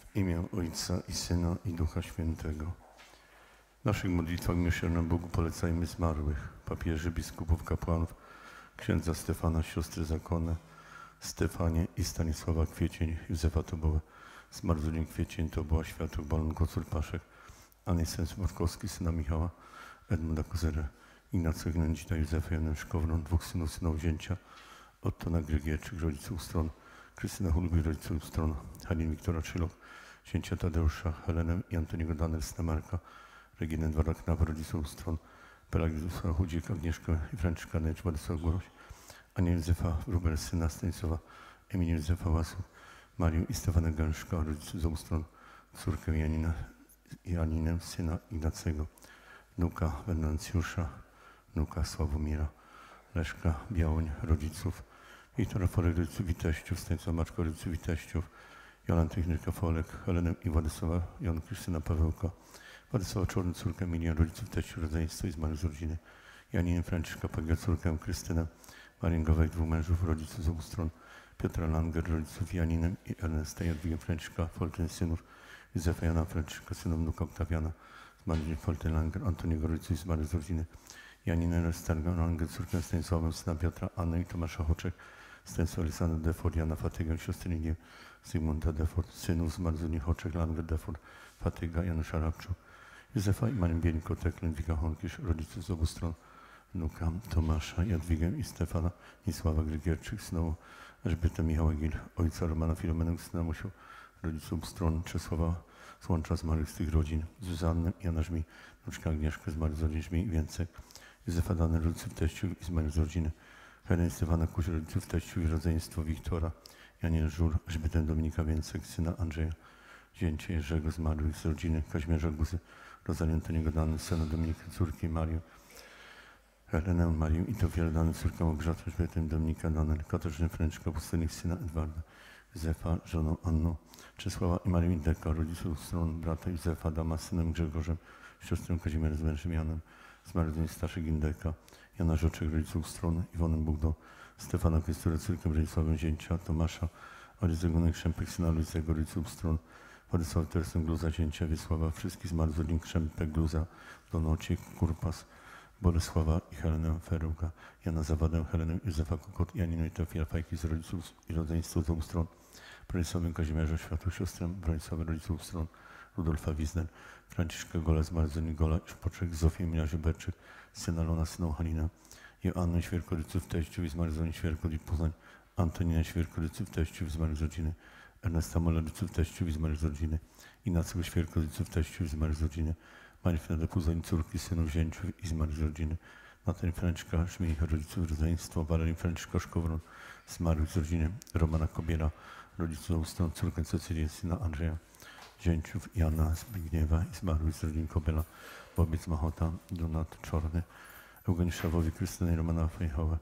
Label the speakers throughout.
Speaker 1: W imię Ojca i Syna i Ducha Świętego. W naszych modlitwach miłosiernym Bogu polecajmy zmarłych, papieży, biskupów, kapłanów, księdza Stefana, siostry zakonne, Stefanie i Stanisława Kwiecień, Józefa Tobołę, Zmarłdzień Kwiecień, Toboła, Światów, Balon, Kocur, Paszek, Anysens Borkowski, syna Michała, Edmunda Kozera, Ignacy Gnędzita, Józefa Janem Szkowron, dwóch synów, syna Wzięcia, Ottona Grygierczyk, rodziców stron, Krystyna Hulby, rodziców stron, Halin Wiktora Czylok, księcia Tadeusza, Helenę i Antoniego Danel, syna Marka, Reginę Edwarda Knawa, rodziców stron, Pelagiusa Chudzik, Agnieszkę i Franciszka Necz, Władysław Góroś, Anię Józefa Wróbel, syna Stanisława, Emilię Józefa Łasów, Marię i Stefanę Gęszka, rodziców z obu stron, córkę Janinę, syna Ignacego, wnuka Wenancjusza, wnuka Sławomira, Leszka Białoń, rodziców, Wiktora Folek, rodziców i teściów, Stanisława Maczko, rodziców i teściów, Jolanty Henryka Folek, Helenę i Władysława Jonki, syna Pawełka, Władysława Czorny, córkę Emilię, rodziców, teściów, rodzeństwo i zmarłych z rodziny, Janinę Franciszka Pagiel, córkę Krystynę, Marię Gowek, dwóch mężów, rodziców z obu stron, Piotra Langer, rodziców Janinem i Ernesta, Jadwigę Franciszka, Foltyn, synów, Józefa Jana Franciszka, syna wnuka Oktawiana, zmarłych Foltyn Langer, Antoniego, rodziców i zmarłych z rodziny, Janinę Ernesta Langer, córkę Stanisława, syna Piotra, Annę i Tomasza Hoczek, Stanisława Alessandra Defort, Jana Fatygę, siostry Ligię, Zygmunta Defort, synów zmarłych Hoczek, Langer Defort, Fatyga, Janusza Rabczu, Józefa i Marię Bieliko, Ludwika Honkisz, rodziców z obu stron, wnuka Tomasza, Jadwigę i Stefana, Nisława Grygierczyk, synowu Elżbietę Michała Gil, ojca Romana Filomenę, syna Musiu, rodziców stron Czesława Słącza, zmarłych z tych rodzin, Zuzannę, Jana Żmi, wnuczka Agnieszkę, zmarłych z rodzin Żmi i więcej, Józefa Dany, rodziców teściów i zmarłych z rodziny, Heleny Stefana Kuś, rodziców teściów i rodzeństwo Wiktora, Janie Żur, Elżbietę Dominika Więcek, syna Andrzeja, zięcie Jerzego, zmarłych z rodziny, Kazimierza Guzy, Rozalię Antoniego Dany, syna Dominiki, córki Marię, Helenę, Marię i Tofiarę Dany, córkę Małgorzatę, Elżbietę Dominika Dany, Katarzynę Fręczka, pustelnik syna Edwarda, Józefa, żoną Anną, Czesława i Marię Indeka, rodziców stron brata Józefa, Adama, synem Grzegorzem, siostrę Kazimierę z mężem Janem, zmarłych Staszek Indeka, Jana Żoczek, rodziców stron, Iwonę Bugdo, Stefana Krystura, córkę Bronisławę Zięcia, Tomasza, ojciec Zegunek Krzempek, syna Ludzego, rodziców stron, Władysław Tersem, Gluza Zięcia, Wiesława, wszystkich zmarłych z rodzin Krzempek, Gluza, Donociek, Kurpas, Bolesława i Helenę Feruga, Jana Zawadę, Helenę Józefa Kokot, Janinę i Teofila Fajki z rodziców i rodzeństwa z obu stron, Bronisławę Kazimierza Światło, siostrę Bronisławę, rodziców stron, Rudolfa Wizner, Franciszka Gola, zmarłych Gola i Szpoczek, Zofię Emilia Żeberczyk, syna Lona, syną Halina, Joannę Świerko, rodziców teściów i zmarłych Świerko i Poznań, Antoninę Świerko, rodziców teściów i zmarłych z rodziny, Ernesta Mola, rodziców teściów i zmarłych z rodziny, Ignacego Świerko, rodziców teściów i zmarłych z rodziny, Marifneda Puzoń, córki, synów Zięciów i zmarłych z rodziny, Natalia Franciszka, Szmiecha, rodziców, rodzeństwo, Walerii Franciszka Szkowron, zmarłych z rodziny, Romana Kobiela, rodziców stron, córkę Cecylię, syna Andrzeja, Zięciów, Jana Zbigniewa i zmarłych z rodzin Kobiela, Wobiec Machota, Donat Czorny, Eugeniuszowi, Krystynę i Romana Fejhauer,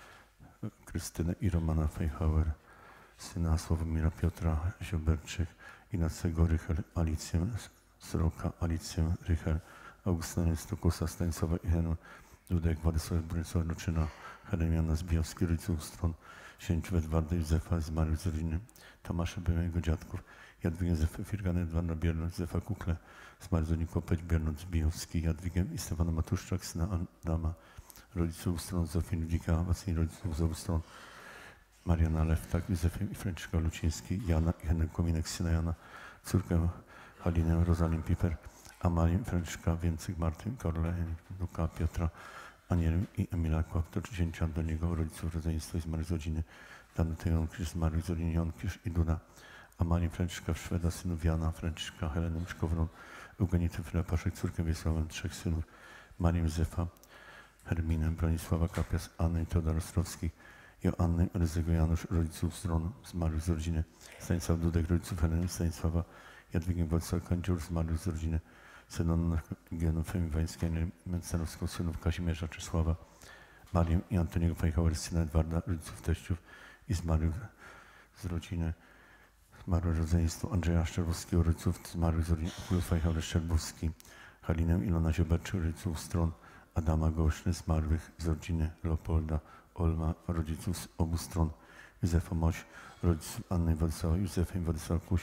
Speaker 1: syna Sławomira Piotra Zioberczyk, Ignacego Rychel, Alicję Sroka, Alicję Rychel, Augustyna Stokusa, Stanisława i Henu, Dudek, Władysław Bronisław Luczyna, Heremiana Zbijowski, rodziców stron, Zięciów Edwarda Józefa, zmarłych z rodziny, Tomasza Byłego dziadków, Jadwigę Józefa Firgana, Edwarda Biernot, Józefa Kukle, zmarłych z rodziny Kopeć, Biernot Zbijowski, Jadwigę i Stefana Matuszczak, syna Adama, rodziców stron Zofii Ludzika, Wasyli, rodziców z obu stron, Mariana Lewtak, Józefem i Franciszka Luciński, Jana i Henryk Kominek, syna Jana, córkę Halinę, Rozalię Piper, Amalię Franciszka Więcyk, Martyn, Korle, wnuka Piotra, Anielę i Emila Kłaptocz, zięcia do niego, rodziców, rodzeństwa i zmarłych z rodziny, Danutę Jąkisz, zmarłych z rodziny Jąkisz i Duda, Amalię Franciszka Szweda, synów Jana, Franciszka, Helenę Szkowron, Eugenitę Filepaszek, córkę Wiesławę, trzech synów, Marię Józefa, Herminę, Bronisława Kapias, Annę i Teodor Ostrowski, Joannę, Ryzego Janusz, rodziców stron, zmarłych z rodziny, Stanisław Dudek, rodziców Heleny Stanisława, Jadwigę Władysław Kędziur, zmarłych z rodziny, synów Genów Wańskiej, Mencelowskiego, synów Kazimierza Czesława, Marię i Antoniego Fejhauer, syna Edwarda, rodziców teściów i zmarłych z rodziny, zmarłe rodzeństwo Andrzeja Szczerbowskiego, rodziców zmarłych z rodziny, Fejhauer Szczerbowski, Halinę Ilona Zioberczyk, rodziców stron, Adama Goszny, zmarłych z rodziny Leopolda, Olma, rodziców z obu stron, Józefa Moś, rodziców Anny i Władysława, Józefa i Władysława Kuś,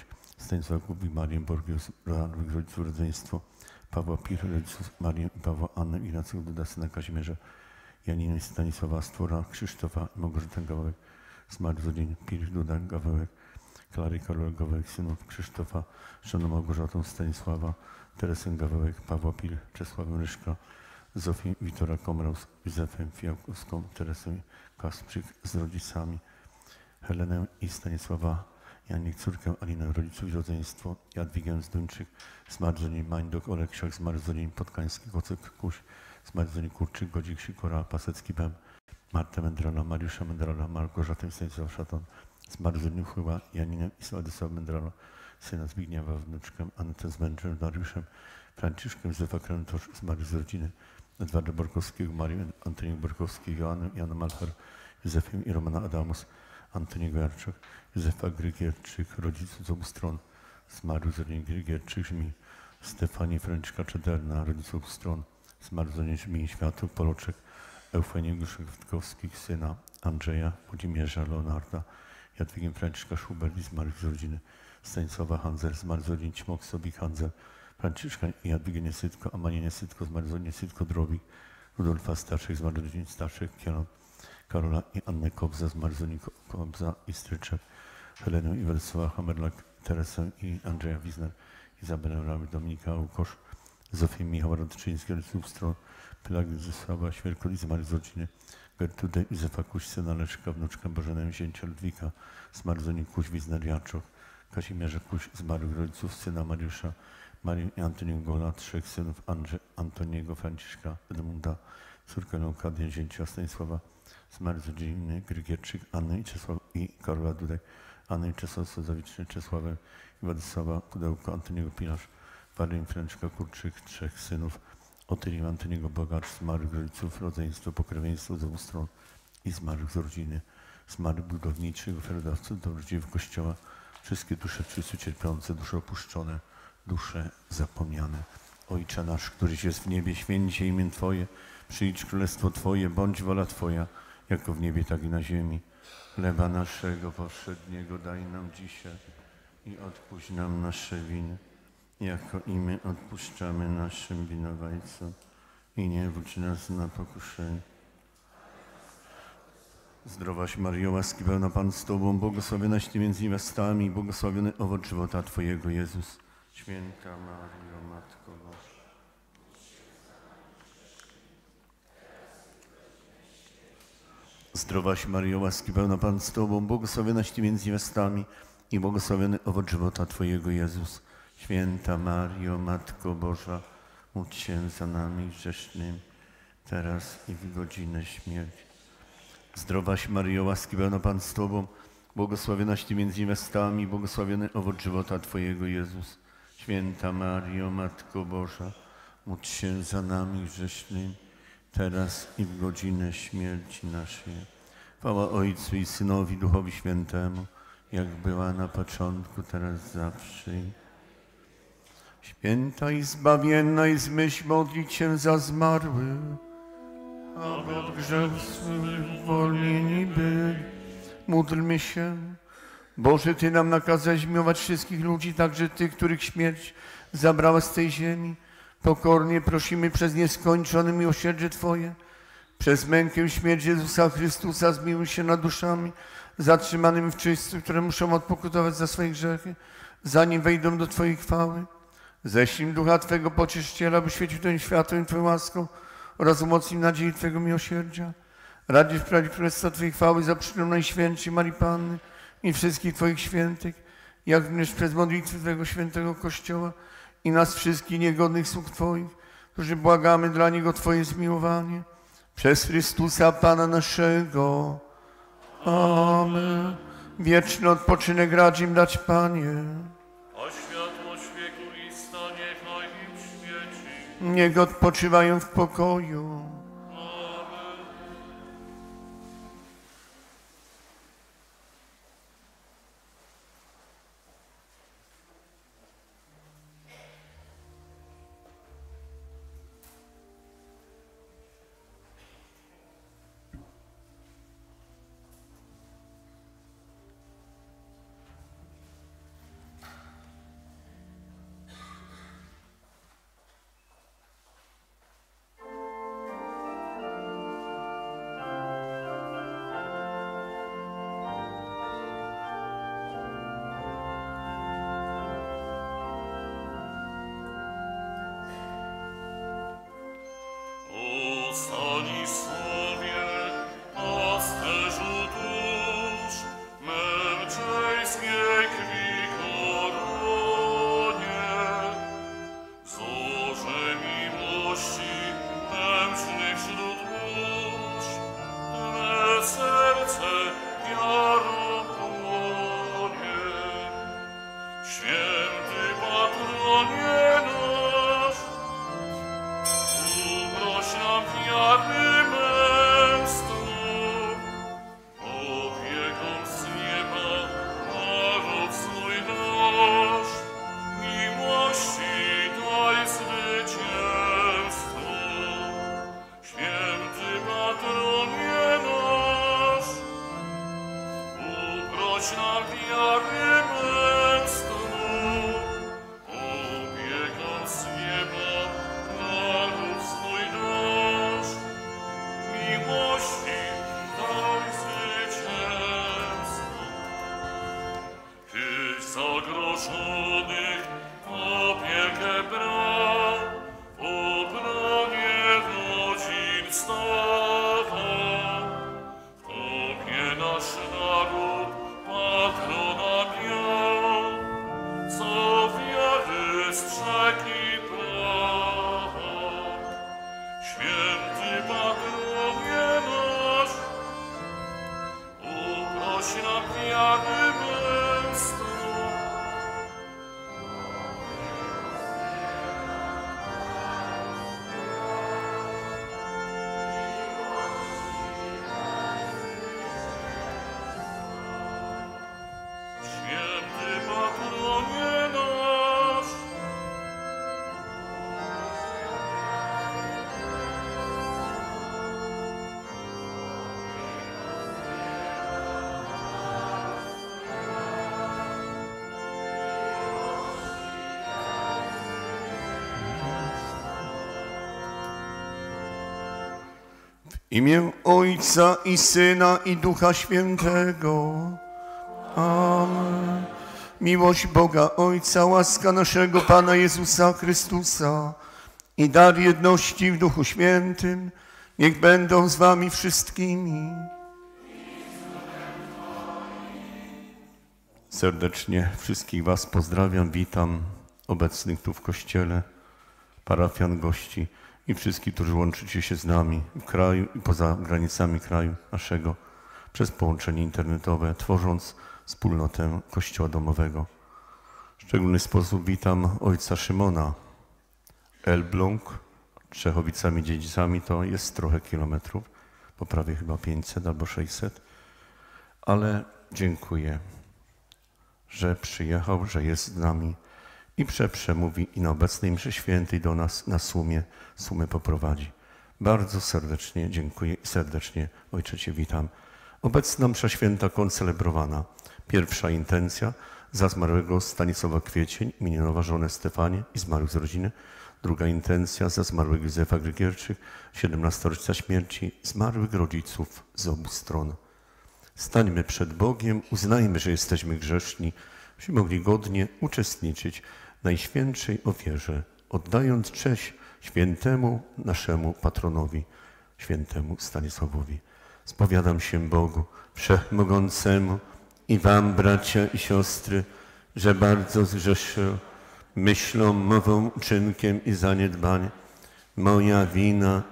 Speaker 1: Stanisława Kubi, Marię Borgius, rodziców rodzeństwo Pawła Pir, rodziców Marię i Pawła, Annę, Ignacego Duda, syna Kazimierza, Janiny, Stanisława Stwora, Krzysztofa i Małgorzatę Gawałek, zmarł za dzień Pir, Duda, Gawałek, Klary, Karola Gawałek, synów Krzysztofa, żoną Małgorzatą, Stanisława, Teresę Gawałek, Pawła Pir, Czesławę Ryszka, Zofię Witora Komraus, Józefę Fijałkowską, Teresę Kasprzyk z rodzicami, Helenę i Stanisława Janik, córkę Alinę, rodziców i rodzeństwo, Jadwigę Zduńczyk, zmarł za dzień Mańdok, Oleksiak, zmarł za dzień Podkański, Kocek Kuś, zmarł za dzień Kurczyk, Godzik, Sikora, Pasecki, Bem, Martę Mendrala, Mariusza Mendrala, Małgorzatę Stanisław Szaton, zmarł za dzień Uchyła, Janinę i Władysława Mendrala, syna Zbigniewa, wnuczkę Annetę z mężem Mariuszem, Franciszkiem, Józefa Krętosz, zmarł z rodziny Edwarda Borkowskiego, Marię Antoniego Borkowskiego, Joannę, Jana Malchar, Józefem i Romana Adamus, Antoniego Jarczak, Józefa Grygierczyk, rodziców z obu stron, zmarł za dzień Grygierczyk, Żmi, Stefanii Franciszka Czederna, rodziców obu stron, zmarł za dzień Żmi, Światło, Poloczek, Eufeniego Szychtkowskich, syna Andrzeja, Włodzimierza, Leonarda, Jadwigiem Franciszka Schubert i zmarł z rodziny Stanisława Hanzel, zmarł za dzień Ćmok, Sobik, Hanzel, Franciszka i Jadwigę Niesytko, Amanię Niesytko, zmarł za dzień Niesytko, Drobik, Rudolfa Staszek, zmarł za dzień Staszek, Kieron, Karola i Annę Kobza, zmarł za dzień Kobza i Stryczek, Helenę i Władysława Hamerlak, Teresę i Andrzeja Wizner, Izabelę Ramy, Dominika Łukosz, Zofię Michała Rodczyńskiego, rodziców stron, Pelagię Zesława Świerkot i zmarł z rodziny Gertrudę Józefa Kuś, syna Leszka, wnuczkę Bożenę, zięcia Ludwika, zmarł za nim Kuś, Wizner, Jaczok, Kazimierza Kuś, zmarłych rodziców, syna Mariusza, Marię i Antoniego Gola, trzech synów Antoniego, Franciszka, Edmunda, córkę Leokadię, zięcia Stanisława, zmarł za dzień Grygierczyk, Anny i Karola Dudek, Anny i Czesław Sozawiczny, Czesławę i Władysława Pudełko, Antoniego Pilarz, Warię Franciszka Kurczyk, trzech synów, Otylię Antoniego Bogacz, zmarłych rodziców, rodzeństwo, pokrewieństwo z obu stron i zmarłych z rodziny, zmarłych budowniczych, ofiarodawców, dobrodziejów Kościoła, wszystkie dusze wszyscy cierpiące, dusze opuszczone, dusze zapomniane. Ojcze nasz, któryś jest w niebie, święć się imię Twoje, przyjdź królestwo Twoje, bądź wola Twoja, jako w niebie, tak i na ziemi. Chleba naszego powszedniego daj nam dzisiaj i odpuść nam nasze winy, jako i my odpuszczamy naszym winowajcom i nie wódź nas na pokuszenie. Zdrowaś Maryjo, łaski pełna Pan z Tobą, błogosławionaś Ty między niewiastami i błogosławiony owoc żywota Twojego, Jezus. Święta Maryjo, Matko Boża. Zdrowaś Maryjo, łaski pełna Pan z Tobą, błogosławionaś Ty między niewiastami i błogosławiony owoc żywota Twojego, Jezus. Święta Maryjo, Matko Boża, módl się za nami grzesznymi, teraz i w godzinę śmierci. Zdrowaś Maryjo, łaski pełna Pan z Tobą, błogosławionaś Ty między niewiastami i błogosławiony owoc żywota Twojego, Jezus. Święta Maryjo, Matko Boża, módl się za nami grzesznymi, teraz i w godzinę śmierci naszej. Chwała Ojcu i Synowi, Duchowi Świętemu, jak była na początku, teraz zawsze. Święta i zbawienna i zmyśl modlić się za zmarłych, aby od grzechów swych uwolnieni byli. Módlmy się. Boże, Ty nam nakazałeś miłować wszystkich ludzi, także tych, których śmierć zabrała z tej ziemi. Pokornie prosimy przez nieskończone miłosierdzie Twoje, przez mękę i śmierć Jezusa Chrystusa, zmiłuj się nad duszami zatrzymanymi w czyśćcu, które muszą odpokutować za swoje grzechy, zanim wejdą do Twojej chwały. Ześlij Ducha Twego Pocieszyciela, by świecił tym światłem Twoją łaską oraz umocnił nadziei Twego miłosierdzia. Radzi wprawić Królestwa Twojej chwały za przyczyną Najświętszej Marii Panny i wszystkich Twoich świętych, jak również przez modlitwy Twojego świętego Kościoła i nas wszystkich niegodnych sług Twoich, którzy błagamy dla Niego Twoje zmiłowanie. Przez Chrystusa Pana naszego. Amen. Wieczny odpoczynek radzi im dać, Panie.
Speaker 2: A światłość wieku lista niechaj im świeci.
Speaker 1: Niech odpoczywają w pokoju.
Speaker 2: Święty patronie nasz, uproś nam wiary męstwo, opieką z nieba naród swój nasz, miłości daj zwycięstwo. Święty patronie nasz, uproś nam wiary męstwo, opieką z nieba naród swój nasz, miłości daj zwycięstwo. Tyś zagrożonych opiekę brał, w obronie rodzin stawał. Tobie nasz naród patrona miał, co wiary strzegł i prawa. Święty patronie nasz, uproś nam wiary męstwo. Święty patronie nasz,
Speaker 1: W imię Ojca i Syna i Ducha Świętego. Amen. Miłość Boga Ojca, łaska naszego Pana Jezusa Chrystusa i dar jedności w Duchu Świętym niech będą z wami wszystkimi. Serdecznie wszystkich was pozdrawiam, witam obecnych tu w Kościele, parafian, gości i wszystkich, którzy łączycie się z nami w kraju i poza granicami kraju naszego przez połączenie internetowe, tworząc wspólnotę Kościoła Domowego. W szczególny sposób witam ojca Szymona. Elbląg, Czechowicami-Dziedzicami to jest trochę kilometrów, po prawie chyba 500 albo 600, ale dziękuję, że przyjechał, że jest z nami i przemówi i na obecnej mszy świętej do nas na Sumę poprowadzi. Bardzo serdecznie dziękuję i serdecznie Ojcze Cię witam. Obecna msza święta koncelebrowana. Pierwsza intencja za zmarłego Stanisława Kwiecień, imieniowa żonę Stefanię i zmarłych z rodziny. Druga intencja za zmarłego Józefa Grygierczyk, 17. rocznica śmierci, zmarłych rodziców z obu stron. Stańmy przed Bogiem, uznajmy, że jesteśmy grzeszni, byśmy mogli godnie uczestniczyć w Najświętszej ofierze, oddając cześć świętemu naszemu patronowi, świętemu Stanisławowi. Spowiadam się Bogu Wszechmogącemu i wam, bracia i siostry, że bardzo zgrzeszyłem myślą, mową, uczynkiem i zaniedbaniem. Moja wina,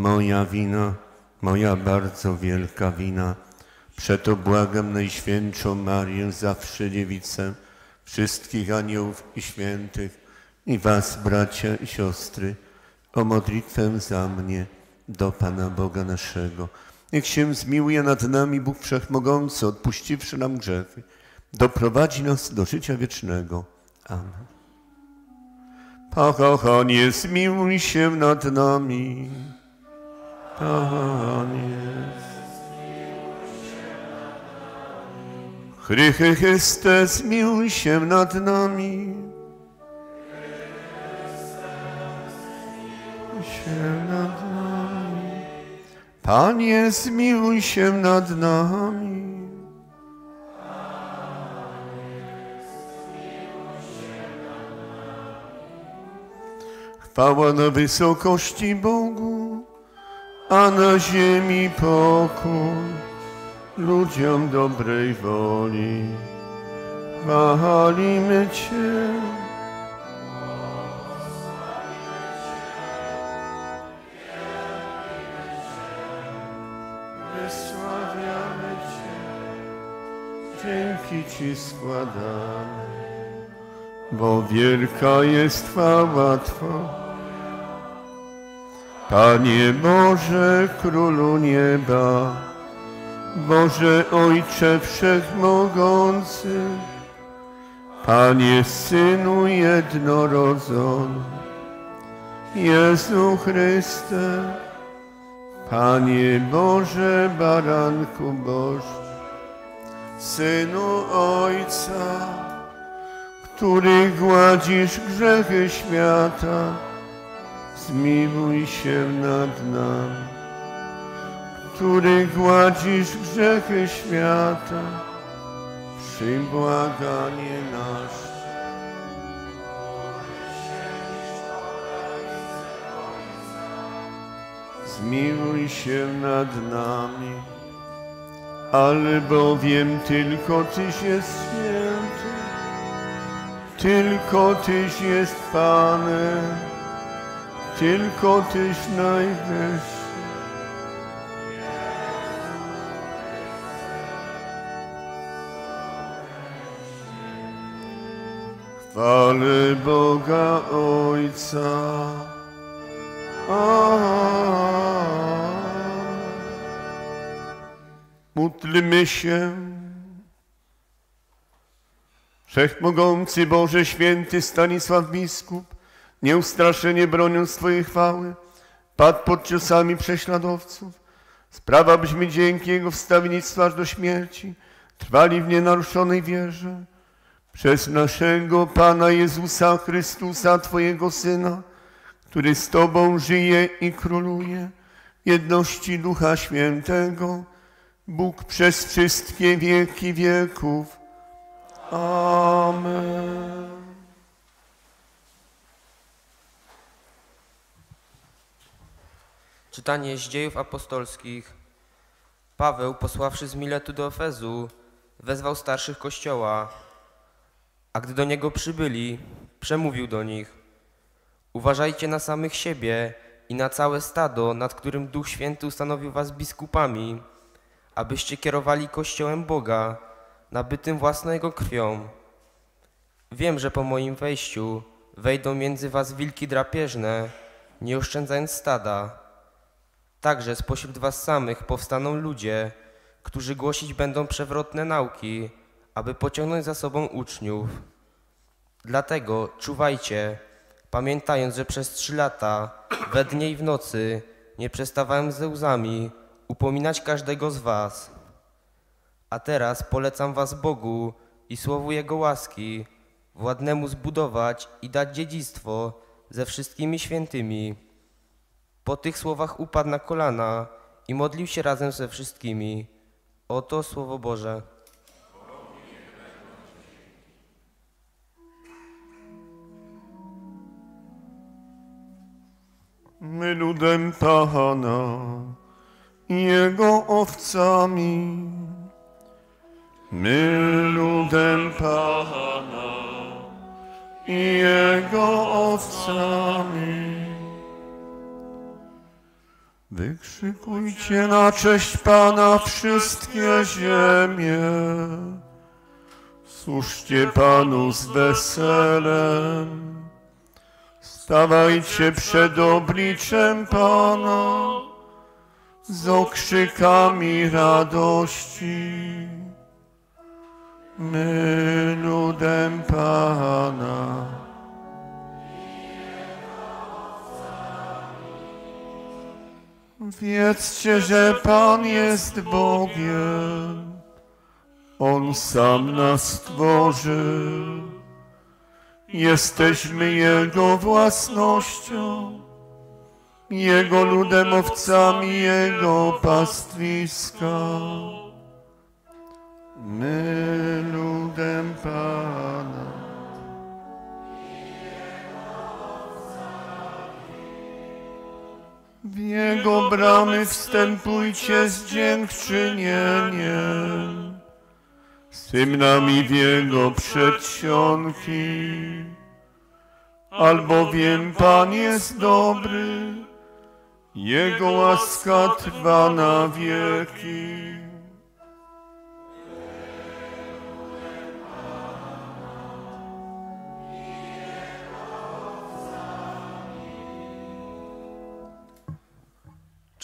Speaker 1: moja bardzo wielka wina. Przeto błagam Najświętszą Marię, zawsze Dziewicę, wszystkich aniołów i świętych i was, bracia i siostry, o modlitwę za mnie do Pana Boga naszego. Niech się zmiłuje nad nami Bóg Wszechmogący, odpuściwszy nam grzechy, doprowadzi nas do życia wiecznego. Amen. Panie, zmiłuj się nad nami. Panie, Chryste, zmiłuj się nad nami. Panie, zmiłuj się nad nami. Chwała na wysokości Bogu, a na ziemi pokój ludziom dobrej woli. Chwalimy Cię. Wysławiamy Cię. Dzięki Ci składamy. bo wielka jest chwała Twoja. Panie Boże, Królu nieba, Boże Ojcze Wszechmogący, Panie Synu jednorodzony, Jezu Chryste, Panie Boże, Baranku Boży, Synu Ojca, który gładzisz grzechy świata, zmiłuj się nad nami. Który gładzisz grzechy świata, przyjm błaganie nasze. Zmiłuj się nad nami, albowiem tylko Tyś jest święty, tylko Tyś jest Panem, tylko Tyś najwyższy. Chwalę Boga Ojca. Módlmy się. Wszechmogący Boże, święty Stanisław biskup, nieustraszenie broniąc Twojej chwały, padł pod ciosami prześladowców. Sprawa, byśmy dzięki Jego wstawiennictwa aż do śmierci trwali w nienaruszonej wierze. Przez naszego Pana Jezusa Chrystusa, Twojego Syna, który z Tobą żyje i króluje w jedności Ducha Świętego, Bóg przez wszystkie wieki wieków. Amen.
Speaker 3: Czytanie z Dziejów Apostolskich. Paweł, posławszy z Miletu do Efezu, wezwał starszych Kościoła, a gdy do niego przybyli, przemówił do nich: uważajcie na samych siebie i na całe stado, nad którym Duch Święty ustanowił was biskupami, abyście kierowali Kościołem Boga, nabytym własną Jego krwią. Wiem, że po moim wejściu wejdą między was wilki drapieżne, nie oszczędzając stada. Także spośród was samych powstaną ludzie, którzy głosić będą przewrotne nauki, aby pociągnąć za sobą uczniów. Dlatego czuwajcie, pamiętając, że przez 3 lata, we dnie i w nocy, nie przestawałem ze łzami upominać każdego z was. A teraz polecam was Bogu i słowu Jego łaski, władnemu zbudować i dać dziedzictwo ze wszystkimi świętymi. Po tych słowach upadł na kolana i modlił się razem ze wszystkimi. Oto Słowo Boże.
Speaker 1: My ludem Pana i Jego owcami. My ludem Pana i Jego owcami. Wykrzykujcie na cześć Pana wszystkie ziemie. Służcie Panu z weselem. Stawajcie przed obliczem Pana z okrzykami radości. My ludem Pana. Wiedzcie, że Pan jest Bogiem. On sam nas stworzył. Jesteśmy Jego własnością, Jego ludem, owcami Jego pastwiska. My ludem Pana. W Jego bramy wstępujcie z dziękczynieniem, z hymnami w Jego przedsionki. Albowiem Pan jest dobry, Jego łaska trwa na wieki. W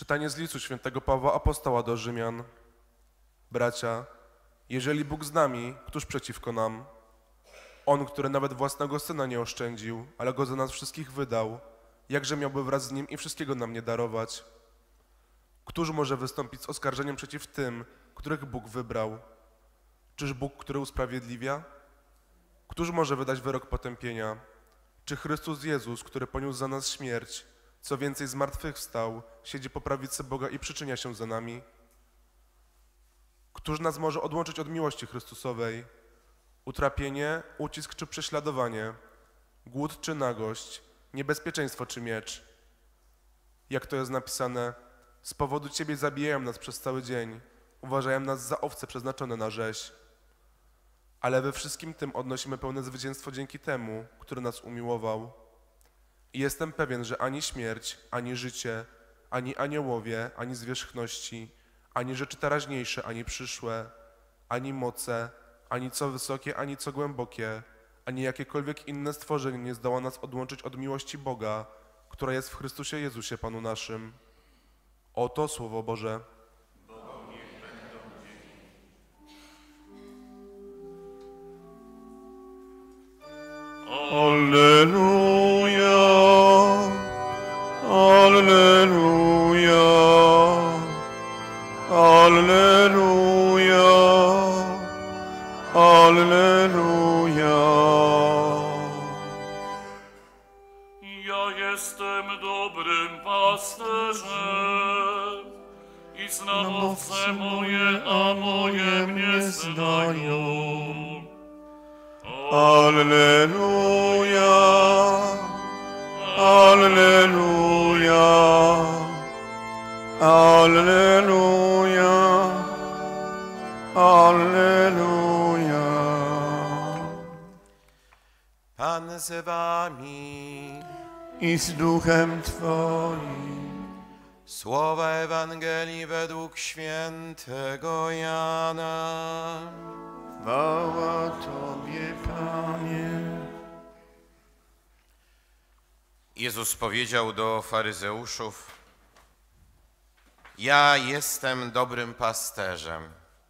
Speaker 4: Czytanie z listu świętego Pawła Apostoła do Rzymian. Bracia, jeżeli Bóg z nami, któż przeciwko nam? On, który nawet własnego Syna nie oszczędził, ale Go za nas wszystkich wydał, jakże miałby wraz z Nim i wszystkiego nam nie darować? Któż może wystąpić z oskarżeniem przeciw tym, których Bóg wybrał? Czyż Bóg, który usprawiedliwia? Któż może wydać wyrok potępienia? Czy Chrystus Jezus, który poniósł za nas śmierć, co więcej zmartwychwstał, siedzi po prawicy Boga i przyczynia się za nami? Któż nas może odłączyć od miłości Chrystusowej? Utrapienie, ucisk czy prześladowanie, głód czy nagość, niebezpieczeństwo czy miecz? Jak to jest napisane, z powodu Ciebie zabijają nas przez cały dzień, uważają nas za owce przeznaczone na rzeź. Ale we wszystkim tym odnosimy pełne zwycięstwo dzięki temu, który nas umiłował. I jestem pewien, że ani śmierć, ani życie, ani aniołowie, ani zwierzchności, ani rzeczy teraźniejsze, ani przyszłe, ani moce, ani co wysokie, ani co głębokie, ani jakiekolwiek inne stworzenie nie zdoła nas odłączyć od miłości Boga, która jest w Chrystusie Jezusie Panu naszym. Oto Słowo Boże.
Speaker 1: Alleluja, alleluja, alleluja, alleluja.
Speaker 2: Ja jestem dobrym pasterzem i znam owce moje, a moje mnie znają.
Speaker 1: Alleluja, alleluja, alleluja, alleluja.
Speaker 5: Pan z wami.
Speaker 1: I z duchem Twoim.
Speaker 5: Słowa Ewangelii według świętego Jana.
Speaker 1: Chwała Tobie, Panie.
Speaker 5: Jezus powiedział do faryzeuszów: Ja jestem dobrym pasterzem.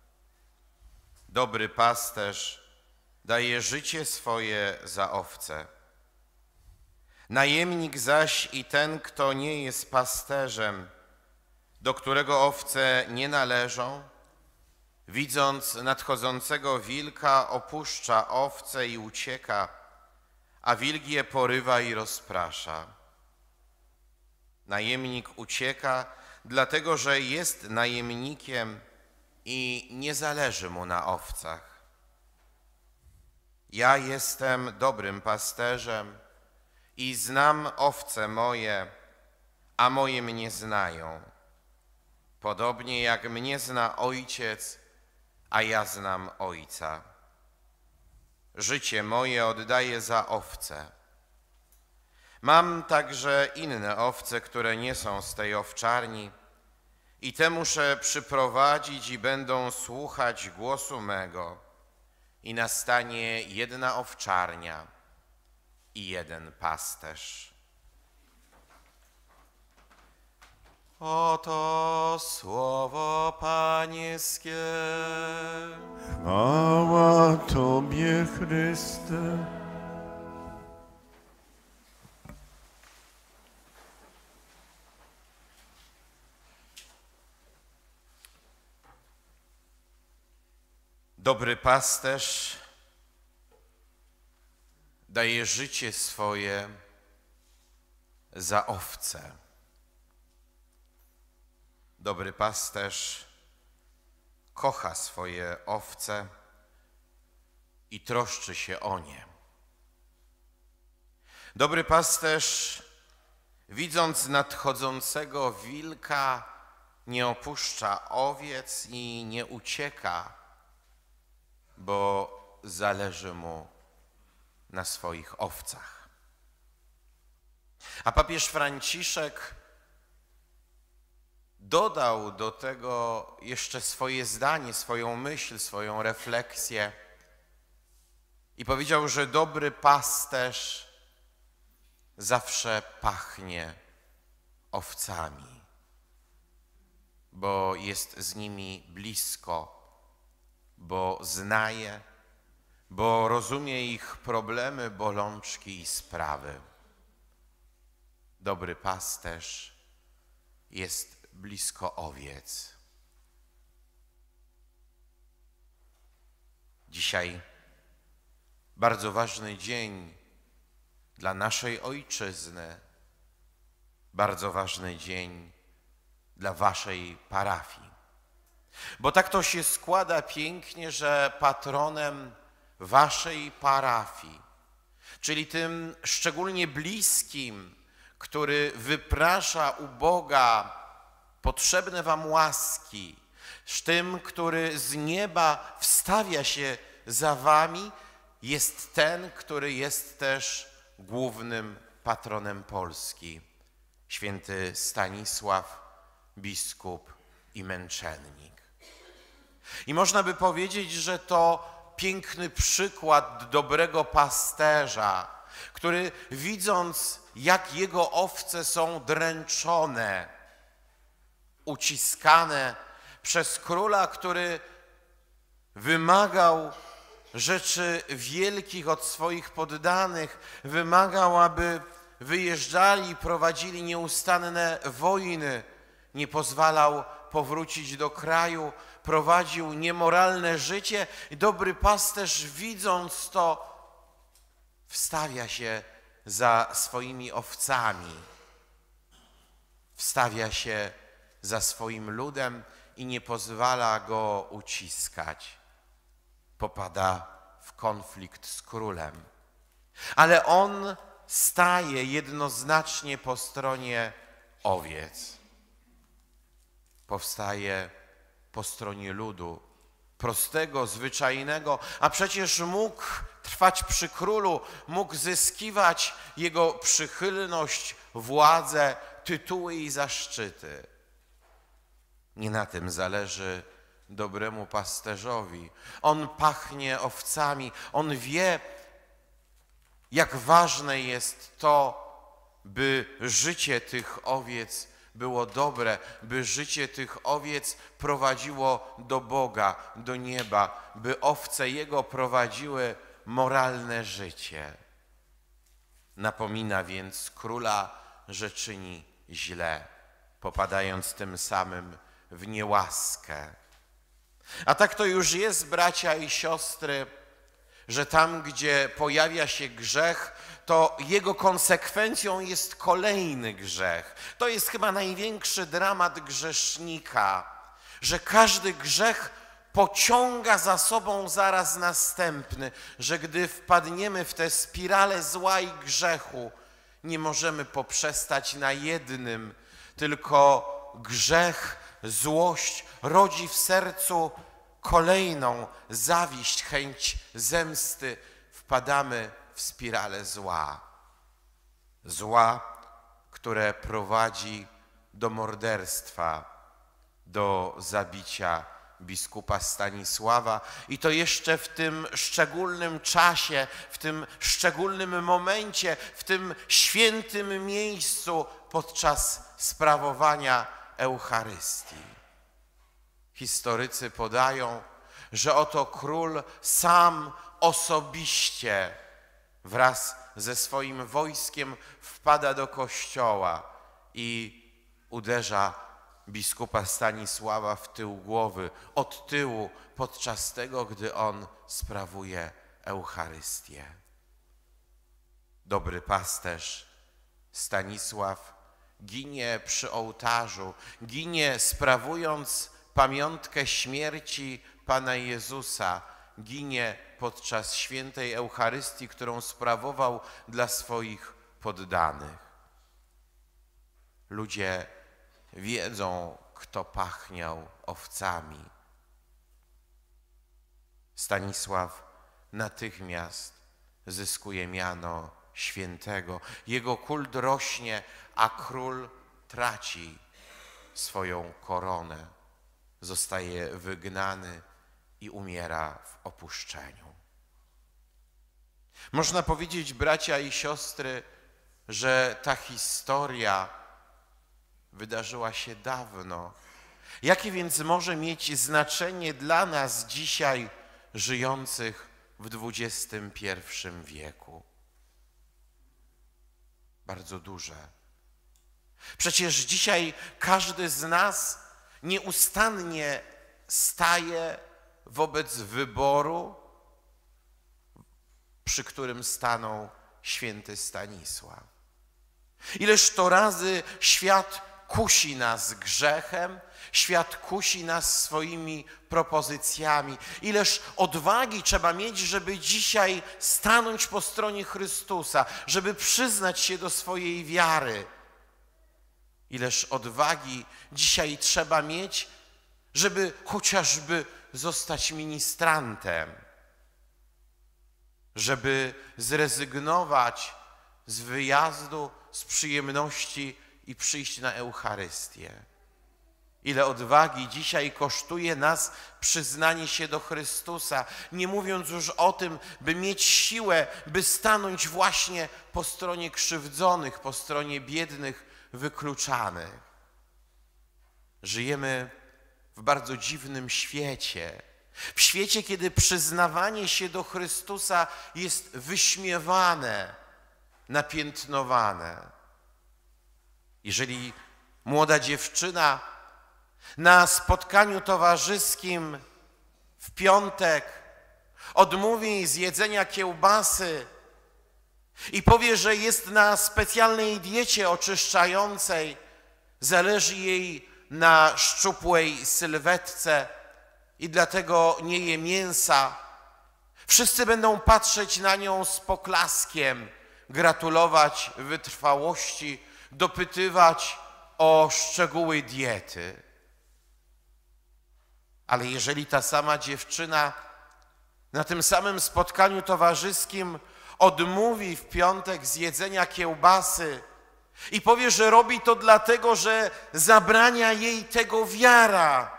Speaker 5: Dobry pasterz daje życie swoje za owce. Najemnik zaś i ten, kto nie jest pasterzem, do którego owce nie należą, widząc nadchodzącego wilka, opuszcza owce i ucieka, a wilk je porywa i rozprasza. Najemnik ucieka, dlatego że jest najemnikiem i nie zależy mu na owcach. Ja jestem dobrym pasterzem i znam owce moje, a moje mnie znają. Podobnie jak mnie zna Ojciec, a ja znam Ojca. Życie moje oddaję za owce. Mam także inne owce, które nie są z tej owczarni, i te muszę przyprowadzić i będą słuchać głosu mego. I nastanie jedna owczarnia i jeden pasterz. Oto słowo Pańskie.
Speaker 1: Chwała Tobie, Chryste.
Speaker 5: Dobry pasterz daje życie swoje za owce. Dobry pasterz kocha swoje owce i troszczy się o nie. Dobry pasterz, widząc nadchodzącego wilka, nie opuszcza owiec i nie ucieka, bo zależy mu na swoich owcach. A papież Franciszek dodał do tego jeszcze swoje zdanie, swoją myśl, swoją refleksję i powiedział, że dobry pasterz zawsze pachnie owcami. bo jest z nimi blisko, bo zna je, bo rozumie ich problemy, bolączki i sprawy. Dobry pasterz jest blisko owiec. Dzisiaj bardzo ważny dzień dla naszej ojczyzny, bardzo ważny dzień dla waszej parafii. Bo tak to się składa pięknie, że patronem waszej parafii, czyli tym szczególnie bliskim, który wyprasza u Boga potrzebne wam łaski, z tym, który z nieba wstawia się za wami, jest ten, który jest też głównym patronem Polski, święty Stanisław, biskup i męczennik. I można by powiedzieć, że to piękny przykład dobrego pasterza, który widząc, jak jego owce są dręczone, uciskane przez króla, który wymagał rzeczy wielkich od swoich poddanych, wymagał, aby wyjeżdżali, prowadzili nieustanne wojny, nie pozwalał powrócić do kraju, prowadził niemoralne życie. Dobry pasterz, widząc to, wstawia się za swoimi owcami, wstawia się za swoim ludem i nie pozwala go uciskać. Popada w konflikt z królem. Ale on staje jednoznacznie po stronie owiec. Powstaje po stronie ludu, prostego, zwyczajnego, a przecież mógł trwać przy królu, mógł zyskiwać jego przychylność, władzę, tytuły i zaszczyty. Nie na tym zależy dobremu pasterzowi. On pachnie owcami, on wie, jak ważne jest to, by życie tych owiec było dobre, by życie tych owiec prowadziło do Boga, do nieba, by owce Jego prowadziły moralne życie. Napomina więc króla, że czyni źle, popadając tym samym w niełaskę. A tak to już jest, bracia i siostry, że tam, gdzie pojawia się grzech, to jego konsekwencją jest kolejny grzech. To jest chyba największy dramat grzesznika, że każdy grzech pociąga za sobą zaraz następny, że gdy wpadniemy w tę spiralę zła i grzechu, nie możemy poprzestać na jednym, tylko grzech, złość rodzi w sercu kolejną zawiść, chęć zemsty. Wpadamy w spiralę zła. Zła, które prowadzi do morderstwa, do zabicia biskupa Stanisława i to jeszcze w tym szczególnym czasie, w tym szczególnym momencie, w tym świętym miejscu podczas sprawowania Eucharystii. Historycy podają, że oto król sam osobiście wraz ze swoim wojskiem wpada do kościoła i uderza biskupa Stanisława w tył głowy, od tyłu, podczas tego, gdy on sprawuje Eucharystię. Dobry pasterz Stanisław ginie przy ołtarzu, ginie sprawując pamiątkę śmierci Pana Jezusa, ginie podczas świętej Eucharystii, którą sprawował dla swoich poddanych. Ludzie wiedzą, kto pachniał owcami. Stanisław natychmiast zyskuje miano świętego. Jego kult rośnie, a król traci swoją koronę. Zostaje wygnany i umiera w opuszczeniu. Można powiedzieć, bracia i siostry, że ta historia wydarzyła się dawno, Jakie więc może mieć znaczenie dla nas dzisiaj żyjących w XXI wieku? Bardzo duże. Przecież dzisiaj każdy z nas nieustannie staje wobec wyboru, przy którym stanął święty Stanisław. Ileż to razy świat kusi nas grzechem, świat kusi nas swoimi propozycjami. Ileż odwagi trzeba mieć, żeby dzisiaj stanąć po stronie Chrystusa, żeby przyznać się do swojej wiary. Ileż odwagi dzisiaj trzeba mieć, żeby chociażby zostać ministrantem, żeby zrezygnować z wyjazdu, z przyjemności i przyjść na Eucharystię. Ile odwagi dzisiaj kosztuje nas przyznanie się do Chrystusa, nie mówiąc już o tym, by mieć siłę, by stanąć właśnie po stronie krzywdzonych, po stronie biednych, wykluczanych. Żyjemy w bardzo dziwnym świecie. W świecie, kiedy przyznawanie się do Chrystusa jest wyśmiewane, napiętnowane. Jeżeli młoda dziewczyna na spotkaniu towarzyskim w piątek odmówi zjedzenia kiełbasy i powie, że jest na specjalnej diecie oczyszczającej, zależy jej na szczupłej sylwetce i dlatego nie je mięsa, wszyscy będą patrzeć na nią z poklaskiem, gratulować wytrwałości, dopytywać o szczegóły diety. Ale jeżeli ta sama dziewczyna na tym samym spotkaniu towarzyskim odmówi w piątek zjedzenia kiełbasy i powie, że robi to dlatego, że zabrania jej tego wiara,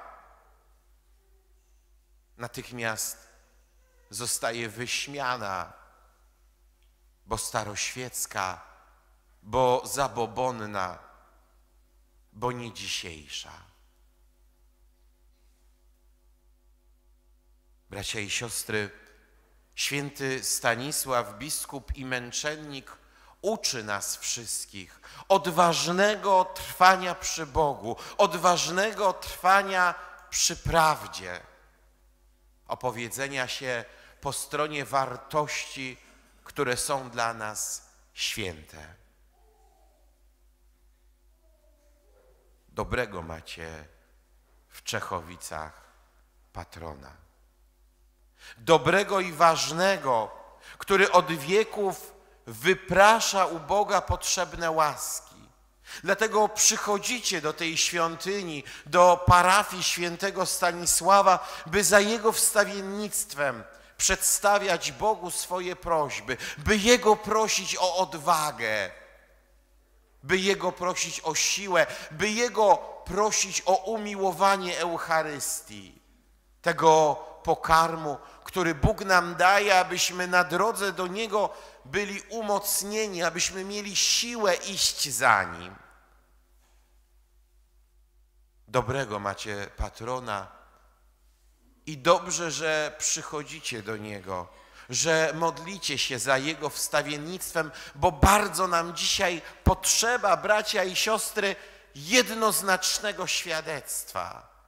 Speaker 5: natychmiast zostaje wyśmiana, bo staroświecka, bo zabobonna, bo nie dzisiejsza. Bracia i siostry, święty Stanisław, biskup i męczennik, uczy nas wszystkich odważnego trwania przy Bogu, odważnego trwania przy prawdzie, opowiedzenia się po stronie wartości, które są dla nas święte. Dobrego macie w Czechowicach patrona. Dobrego i ważnego, który od wieków wyprasza u Boga potrzebne łaski. Dlatego przychodzicie do tej świątyni, do parafii świętego Stanisława, by za jego wstawiennictwem przedstawiać Bogu swoje prośby, by Jego prosić o odwagę, by Jego prosić o siłę, by Jego prosić o umiłowanie Eucharystii, tego pokarmu, który Bóg nam daje, abyśmy na drodze do Niego byli umocnieni, abyśmy mieli siłę iść za Nim. Dobrego macie patrona i dobrze, że przychodzicie do Niego, że modlicie się za Jego wstawiennictwem, bo bardzo nam dzisiaj potrzeba, bracia i siostry, jednoznacznego świadectwa.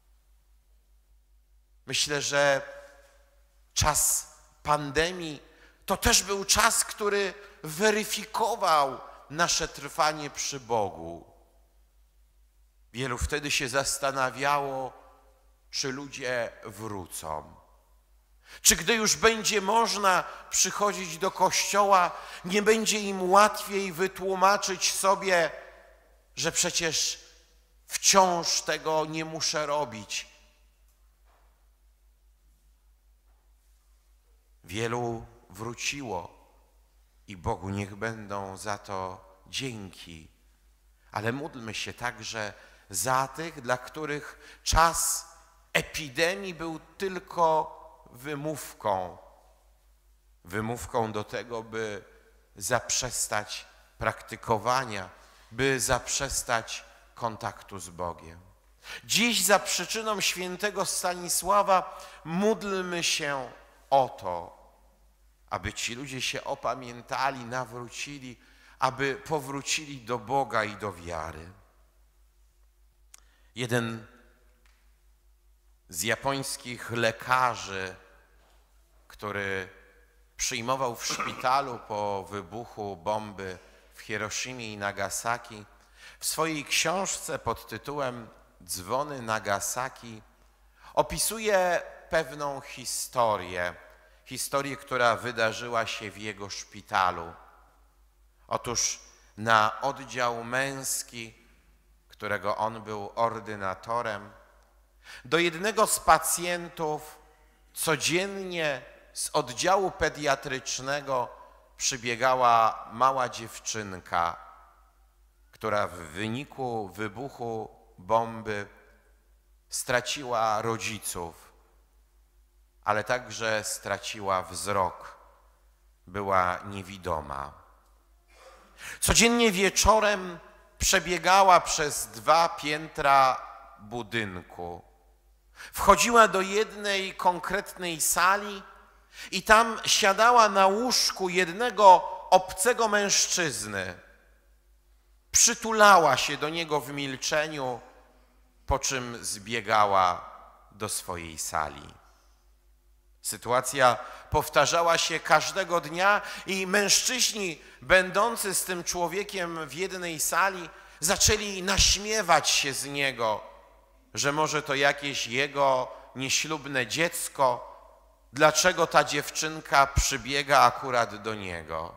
Speaker 5: Myślę, że czas pandemii to też był czas, który weryfikował nasze trwanie przy Bogu. Wielu wtedy się zastanawiało, czy ludzie wrócą. Czy gdy już będzie można przychodzić do kościoła, nie będzie im łatwiej wytłumaczyć sobie, że przecież wciąż tego nie muszę robić. Wielu wróciło i Bogu niech będą za to dzięki. Ale módlmy się także za tych, dla których czas epidemii był tylko wymówką do tego, by zaprzestać praktykowania, by zaprzestać kontaktu z Bogiem. Dziś za przyczyną świętego Stanisława módlmy się o to, aby ci ludzie się opamiętali, nawrócili, aby powrócili do Boga i do wiary. Jeden z japońskich lekarzy, który przyjmował w szpitalu po wybuchu bomby w Hiroshimie i Nagasaki, w swojej książce pod tytułem Dzwony Nagasaki opisuje pewną historię, która wydarzyła się w jego szpitalu. Otóż na oddział męski, którego on był ordynatorem, do jednego z pacjentów codziennie z oddziału pediatrycznego przybiegała mała dziewczynka, która w wyniku wybuchu bomby straciła rodziców, ale także straciła wzrok, była niewidoma. Codziennie wieczorem przebiegała przez 2 piętra budynku. Wchodziła do jednej konkretnej sali i tam siadała na łóżku jednego obcego mężczyzny. Przytulała się do niego w milczeniu, po czym zbiegała do swojej sali. Sytuacja powtarzała się każdego dnia i mężczyźni będący z tym człowiekiem w jednej sali zaczęli naśmiewać się z niego, że może to jakieś jego nieślubne dziecko, dlaczego ta dziewczynka przybiega akurat do niego.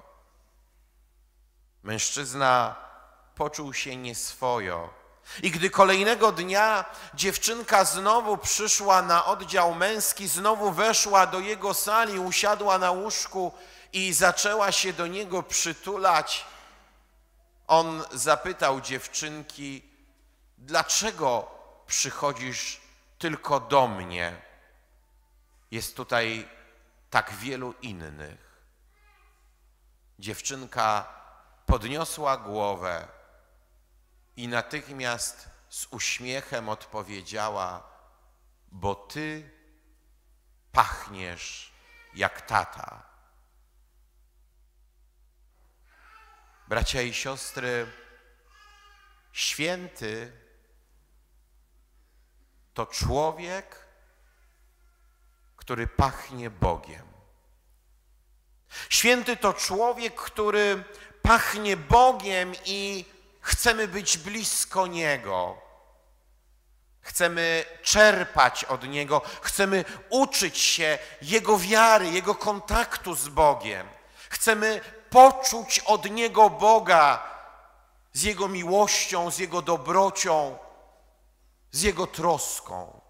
Speaker 5: Mężczyzna poczuł się nieswojo. I gdy kolejnego dnia dziewczynka znowu przyszła na oddział męski, znowu weszła do jego sali, usiadła na łóżku i zaczęła się do niego przytulać, on zapytał dziewczynki: dlaczego przychodzisz tylko do mnie? Jest tutaj tak wielu innych. Dziewczynka podniosła głowę i natychmiast z uśmiechem odpowiedziała: bo ty pachniesz jak tata. Bracia i siostry, święty to człowiek, który pachnie Bogiem. Święty to człowiek, który pachnie Bogiem i chcemy być blisko Niego. Chcemy czerpać od Niego, chcemy uczyć się Jego wiary, Jego kontaktu z Bogiem. Chcemy poczuć od Niego Boga z Jego miłością, z Jego dobrocią, z Jego troską.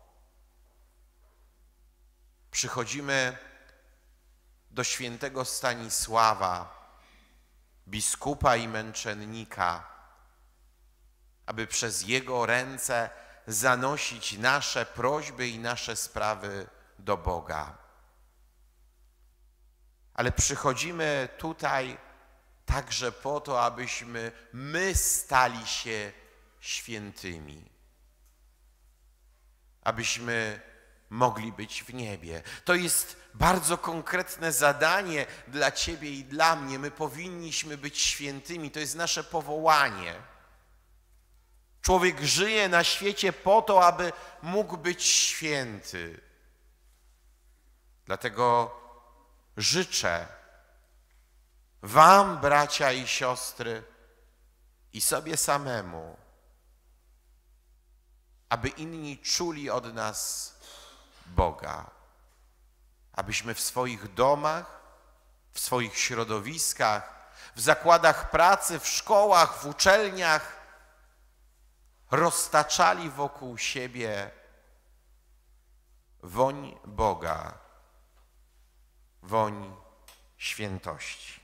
Speaker 5: Przychodzimy do świętego Stanisława, biskupa i męczennika, aby przez Jego ręce zanosić nasze prośby i nasze sprawy do Boga. Ale przychodzimy tutaj także po to, abyśmy my stali się świętymi. Abyśmy mogli być w niebie. To jest bardzo konkretne zadanie dla Ciebie i dla mnie. My powinniśmy być świętymi. To jest nasze powołanie. Człowiek żyje na świecie po to, aby mógł być święty. Dlatego życzę Wam, bracia i siostry, i sobie samemu, aby inni czuli od nas Boga. Abyśmy w swoich domach, w swoich środowiskach, w zakładach pracy, w szkołach, w uczelniach roztaczali wokół siebie woń Boga, woń świętości.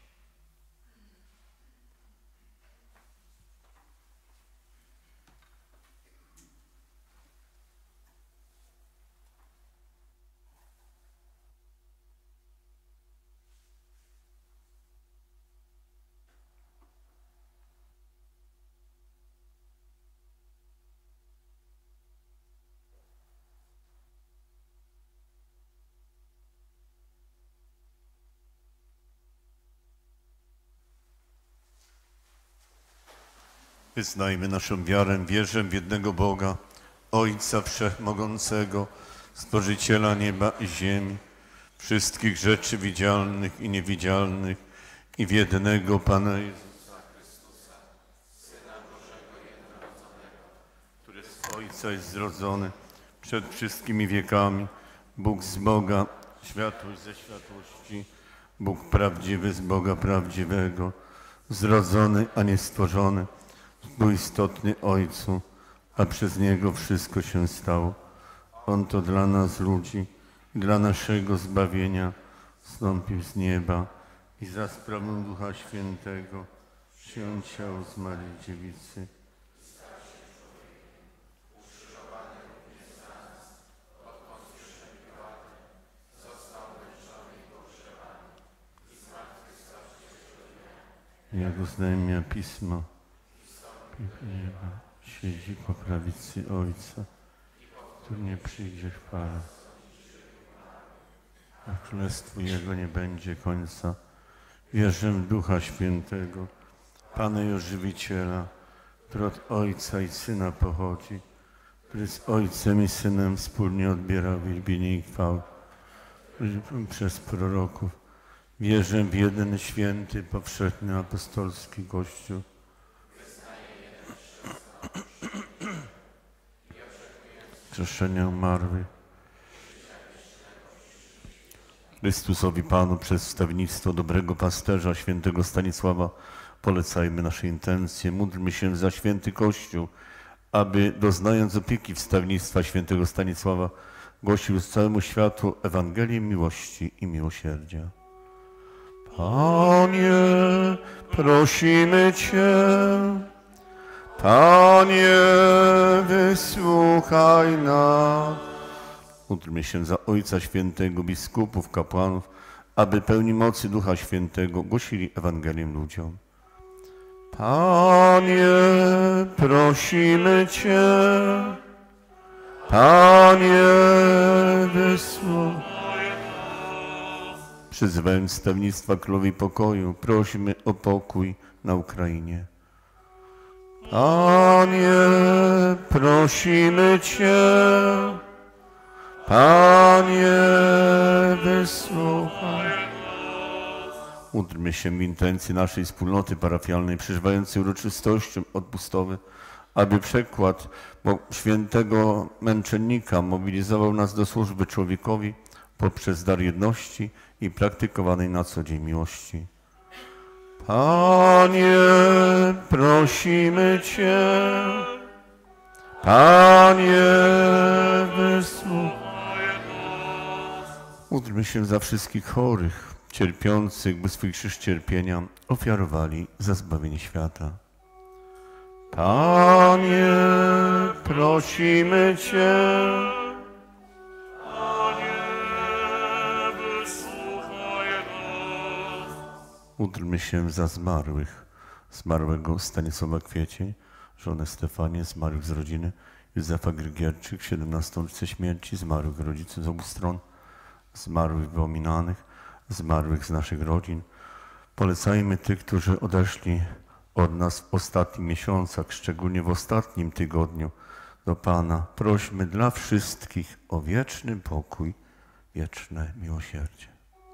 Speaker 1: Wyznajmy naszą wiarę, wierzę w jednego Boga, Ojca Wszechmogącego, Stworzyciela nieba i ziemi, wszystkich rzeczy widzialnych i niewidzialnych, i w jednego Pana Jezusa Chrystusa, Syna Bożego jednorodzonego, który z Ojca jest zrodzony przed wszystkimi wiekami, Bóg z Boga, światłość ze światłości, Bóg prawdziwy z Boga prawdziwego, zrodzony, a nie stworzony, współistotny Ojcu, a przez Niego wszystko się stało. On to dla nas ludzi i dla naszego zbawienia zstąpił z nieba i za sprawą Ducha Świętego przyjął ciało z Maryi Dziewicy. Jak oznajmia Pismo, nieba siedzi po prawicy Ojca, który nie przyjdzie chwała, a królestwu Jego nie będzie końca. Wierzę w Ducha Świętego, Pana i Ożywiciela, który od Ojca i Syna pochodzi, który z Ojcem i Synem wspólnie odbiera wielbienie i chwałę przez proroków. Wierzę w jeden święty, powszechny, apostolski Kościół. Grzeszenia umarłych. Chrystusowi Panu przez wstawiennictwo dobrego pasterza, świętego Stanisława, polecajmy nasze intencje. Módlmy się za święty Kościół, aby doznając opieki wstawiennictwa świętego Stanisława, głosił całemu światu Ewangelię miłości i miłosierdzia. Panie, prosimy Cię, Panie, wysłuchaj nas. Módlmy się za Ojca Świętego, biskupów, kapłanów, aby pełni mocy Ducha Świętego głosili Ewangelię ludziom. Panie, prosimy Cię, Panie, wysłuchaj. Przyzywając wstawiennictwa Królowej Pokoju, prosimy o pokój na Ukrainie. Panie, prosimy Cię, Panie, wysłuchaj. Módlmy się w intencji naszej wspólnoty parafialnej, przeżywającej uroczystością odpustowe, aby przekład świętego męczennika mobilizował nas do służby człowiekowi poprzez dar jedności i praktykowanej na co dzień miłości. Panie, prosimy Cię, Panie, wysłuchaj. Módlmy się za wszystkich chorych, cierpiących, by swój krzyż cierpienia ofiarowali za zbawienie świata. Panie, prosimy Cię, módlmy się za zmarłych, zmarłego Stanisława Kwiecień, żonę Stefanię, zmarłych z rodziny Józefa Grygierczyk, 17. rocznicę śmierci, zmarłych rodziców z obu stron, zmarłych wypominanych, zmarłych z naszych rodzin. Polecajmy tych, którzy odeszli od nas w ostatnich miesiącach, szczególnie w ostatnim tygodniu do Pana. Prośmy dla wszystkich o wieczny pokój, wieczne miłosierdzie.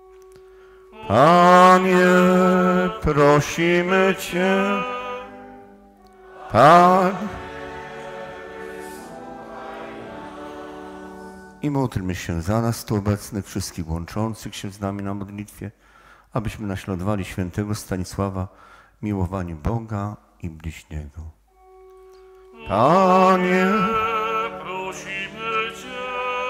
Speaker 1: Panie, prosimy Cię, Panie. I módlmy się za nas tu obecnych, wszystkich łączących się z nami na modlitwie, abyśmy naśladowali świętego Stanisława, miłowani Boga i bliźniego. Panie, prosimy Cię,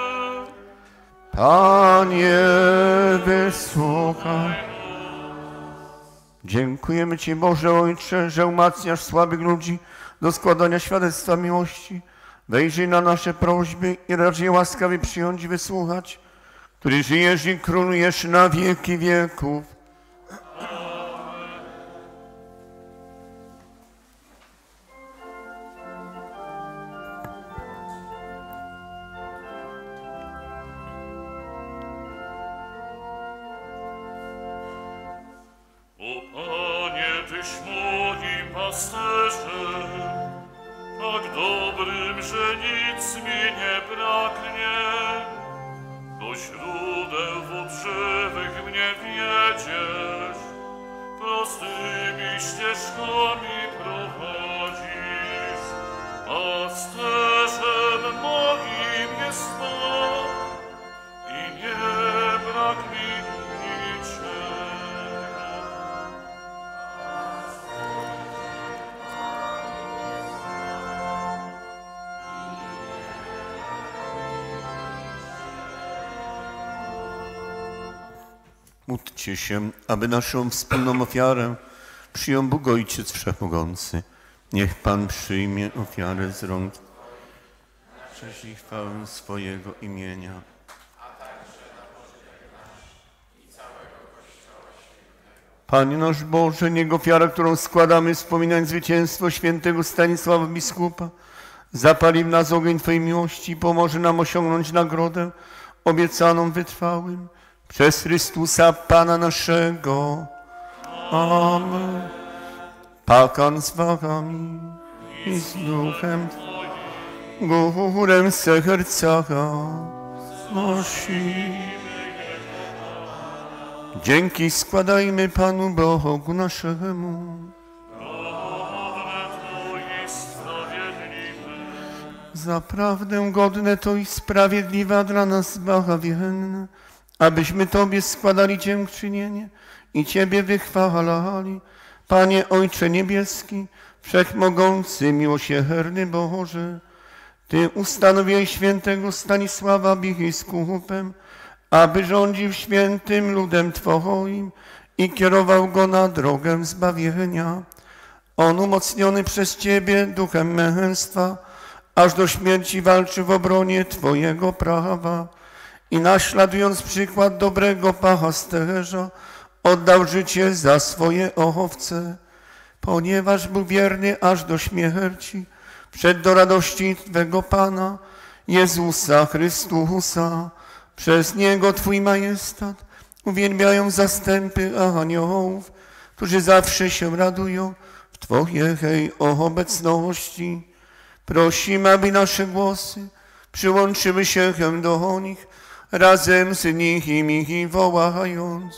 Speaker 1: Panie, wysłuchaj. Dziękujemy Ci, Boże Ojcze, że umacniasz słabych ludzi do składania świadectwa miłości. Wejrzyj na nasze prośby i racz je łaskawie przyjąć i wysłuchać, który żyjesz i królujesz na wieki wieków.
Speaker 2: O Panie, Tyś mój moim pasterzem, tak dobrym, że nic mi nie braknie. Do źródeł wód żywych mnie wiedziesz, prostymi ścieżkami prowadzisz. Pasterzem moim jest Pan i nie brak mi niczego.
Speaker 1: Módlcie się, aby naszą wspólną ofiarę przyjął Bóg Ojciec Wszechmogący. Niech Pan przyjmie ofiarę z rąk cześć i chwałę swojego imienia. Panie nasz Boże, niech ofiara, którą składamy, wspominając zwycięstwo świętego Stanisława biskupa, zapali w nas ogień Twojej miłości i pomoże nam osiągnąć nagrodę obiecaną wytrwałym. Przez Chrystusa Pana naszego. Amen. Pan z wami i z duchem górę serca nosi. Dzięki składajmy Panu Bogu naszemu. Zaprawdę godne to i sprawiedliwa dla nas błogosławienne, abyśmy Tobie składali dziękczynienie i Ciebie wychwalali. Panie Ojcze Niebieski, Wszechmogący, miłosierny Boże, Ty ustanowiłeś świętego Stanisława biskupem, aby rządził świętym ludem Twoim i kierował go na drogę zbawienia. On umocniony przez Ciebie duchem męstwa, aż do śmierci walczy w obronie Twojego prawa i naśladując przykład dobrego pasterza, oddał życie za swoje owce, ponieważ był wierny aż do śmierci, przed do radości Twego Pana, Jezusa Chrystusa. Przez Niego Twój majestat uwielbiają zastępy aniołów, którzy zawsze się radują w Twojej obecności. Prosimy, aby nasze głosy przyłączyły się do nich, razem z nimi wołając.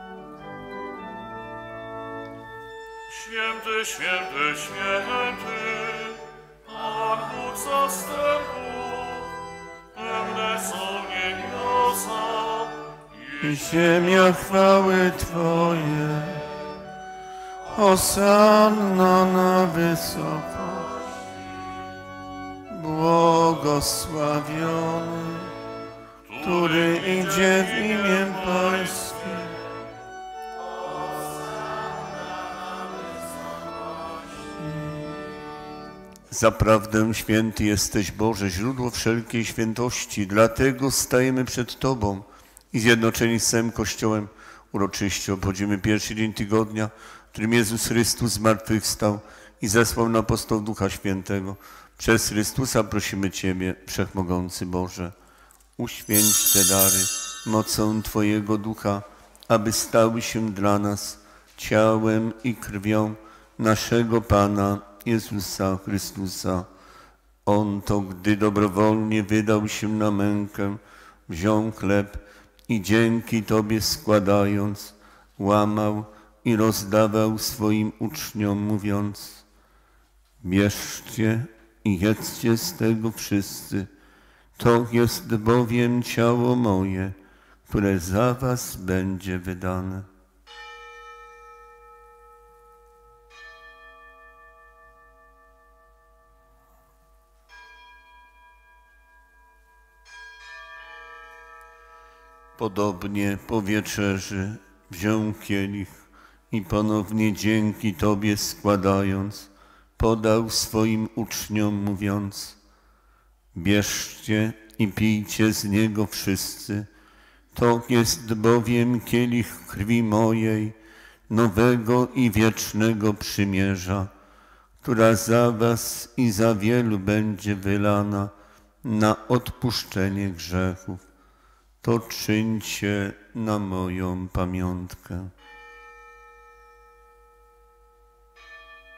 Speaker 2: Święty, święty, święty, Pan Bóg zastępów, pełne są niebiosa
Speaker 1: I ziemia chwały Twoje, hosanna na wysokość. Błogosławiony, który idzie w imię Pańskie. Zaprawdę święty jesteś, Boże, źródło wszelkiej świętości, dlatego stajemy przed Tobą i zjednoczeni z całym Kościołem uroczyście obchodzimy pierwszy dzień tygodnia, w którym Jezus Chrystus zmartwychwstał i zesłał na apostołów Ducha Świętego. Przez Chrystusa prosimy Ciebie, Wszechmogący Boże, uświęć te dary mocą Twojego Ducha, aby stały się dla nas ciałem i krwią naszego Pana Jezusa Chrystusa. On to, gdy dobrowolnie wydał się na mękę, wziął chleb i dzięki Tobie składając, łamał i rozdawał swoim uczniom, mówiąc: bierzcie i jedzcie z tego wszyscy, to jest bowiem ciało moje, które za was będzie wydane. Podobnie po wieczerzy wziął kielich i ponownie dzięki Tobie składając, podał swoim uczniom, mówiąc: bierzcie i pijcie z niego wszyscy, to jest bowiem kielich krwi mojej, nowego i wiecznego przymierza, która za was i za wielu będzie wylana na odpuszczenie grzechów. To czyńcie na moją pamiątkę.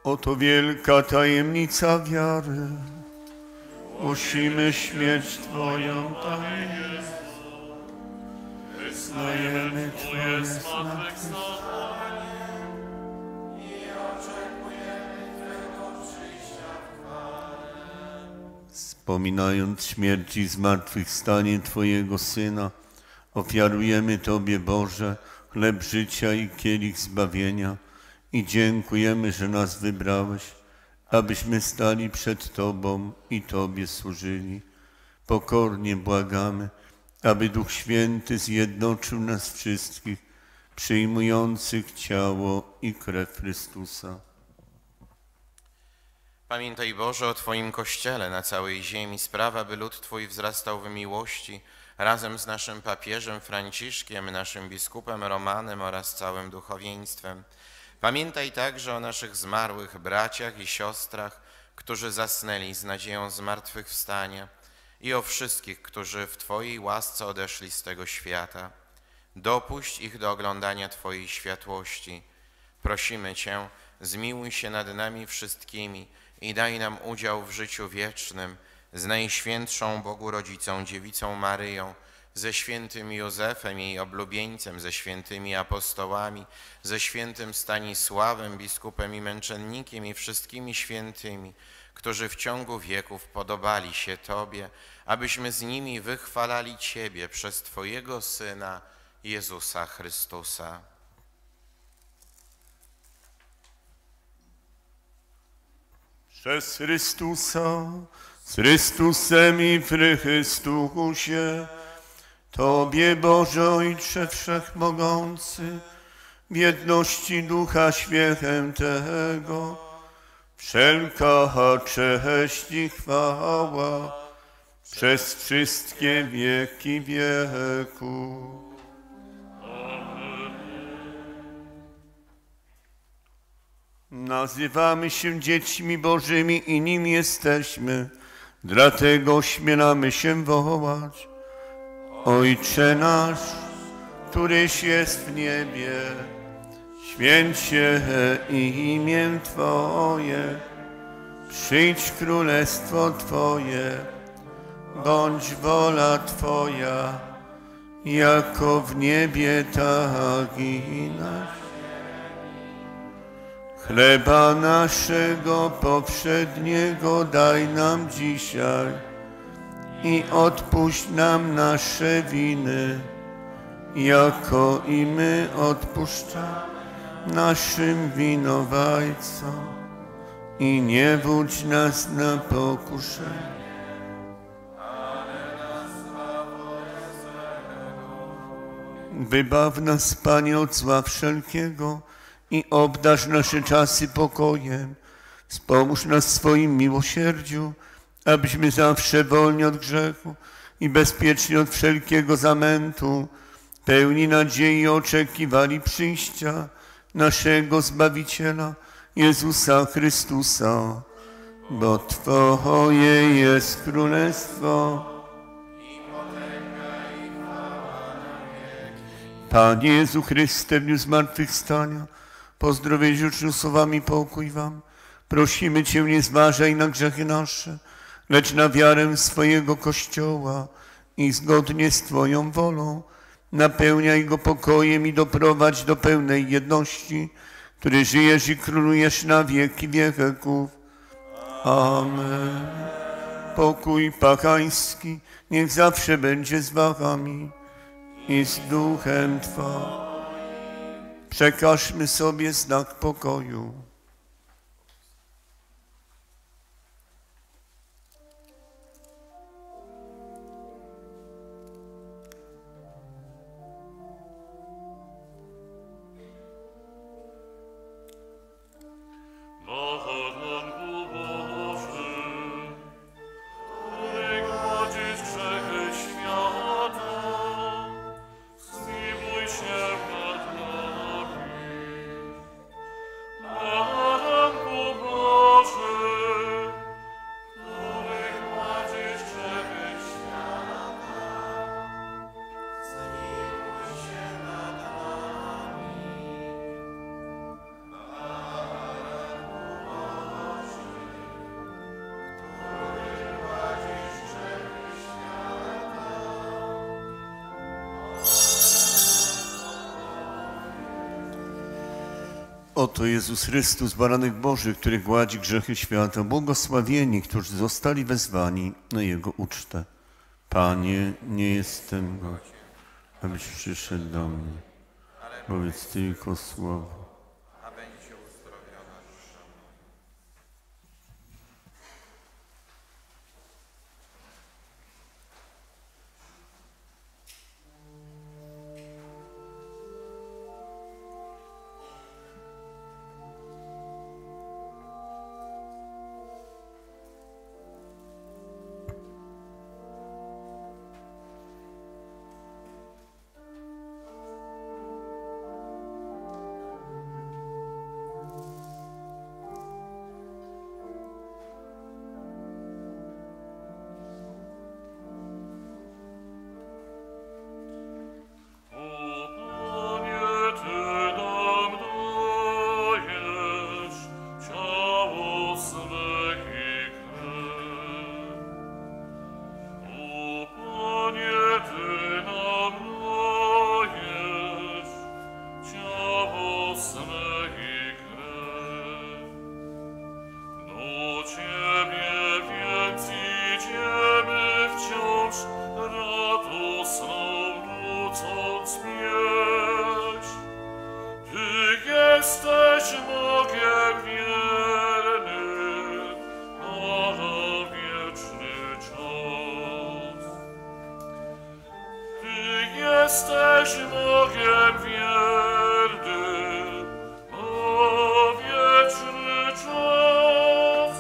Speaker 1: Oto wielka tajemnica wiary. Głosimy śmierć Twoją, Panie Jezu. Wyznajemy Twoje zmartwychwstanie i oczekujemy Twego przyjścia w chwale. Wspominając śmierć i zmartwychwstanie Twojego Syna, ofiarujemy Tobie, Boże, chleb życia i kielich zbawienia i dziękujemy, że nas wybrałeś, abyśmy stali przed Tobą i Tobie służyli. Pokornie błagamy, aby Duch Święty zjednoczył nas wszystkich, przyjmujących ciało i krew Chrystusa.
Speaker 5: Pamiętaj, Boże, o Twoim Kościele na całej ziemi. Sprawa, by lud Twój wzrastał w miłości, razem z naszym papieżem Franciszkiem, naszym biskupem Romanem oraz całym duchowieństwem. Pamiętaj także o naszych zmarłych braciach i siostrach, którzy zasnęli z nadzieją zmartwychwstania, i o wszystkich, którzy w Twojej łasce odeszli z tego świata. Dopuść ich do oglądania Twojej światłości. Prosimy Cię, zmiłuj się nad nami wszystkimi i daj nam udział w życiu wiecznym z Najświętszą Bogu Rodzicą, Dziewicą Maryją, ze świętym Józefem, jej oblubieńcem, ze świętymi apostołami, ze świętym Stanisławem, biskupem i męczennikiem i wszystkimi świętymi, którzy w ciągu wieków podobali się Tobie, abyśmy z nimi wychwalali Ciebie przez Twojego Syna, Jezusa Chrystusa.
Speaker 1: Przez Chrystusa, z Chrystusem i w Chrystusie, Tobie, Boże Ojcze Wszechmogący, w jedności Ducha Świętego, wszelka cześć i chwała przez wszystkie wieki wieków. Nazywamy się dziećmi Bożymi i nim jesteśmy, dlatego ośmielamy się wołać: Ojcze nasz, któryś jest w niebie, święć się imię Twoje, przyjdź królestwo Twoje, bądź wola Twoja, jako w niebie, tak i na ziemi. Chleba naszego powszedniego daj nam dzisiaj i odpuść nam nasze winy, jako i my odpuszczamy naszym winowajcom i nie wódź nas na pokuszenie, wybaw nas, Panie, od zła wszelkiego i obdarz nasze czasy pokojem. Wspomóż nas w swoim miłosierdziu, abyśmy zawsze wolni od grzechu i bezpieczni od wszelkiego zamętu, pełni nadziei oczekiwali przyjścia naszego Zbawiciela, Jezusa Chrystusa. Bo Twoje jest królestwo, Panie Jezu Chryste, w dniu zmartwychwstania, po zdrowiu słowami pokój Wam. Prosimy Cię, nie zważaj na grzechy nasze, lecz na wiarę swojego Kościoła i zgodnie z Twoją wolą napełniaj go pokojem i doprowadź do pełnej jedności, który żyjesz i królujesz na wieki wieków. Amen. Pokój pachański niech zawsze będzie z Wami i z duchem Twoim. Przekażmy sobie znak pokoju.
Speaker 2: Oh
Speaker 1: Oto Jezus Chrystus, Baranek Boży, który gładzi grzechy świata, błogosławieni, którzy zostali wezwani na Jego ucztę. Panie, nie jestem godzien, abyś przyszedł do mnie. Powiedz tylko słowo.
Speaker 5: A będzie uzdrowiona dusza moja.
Speaker 2: Jesteś Bogiem wiernym na wieczny czas.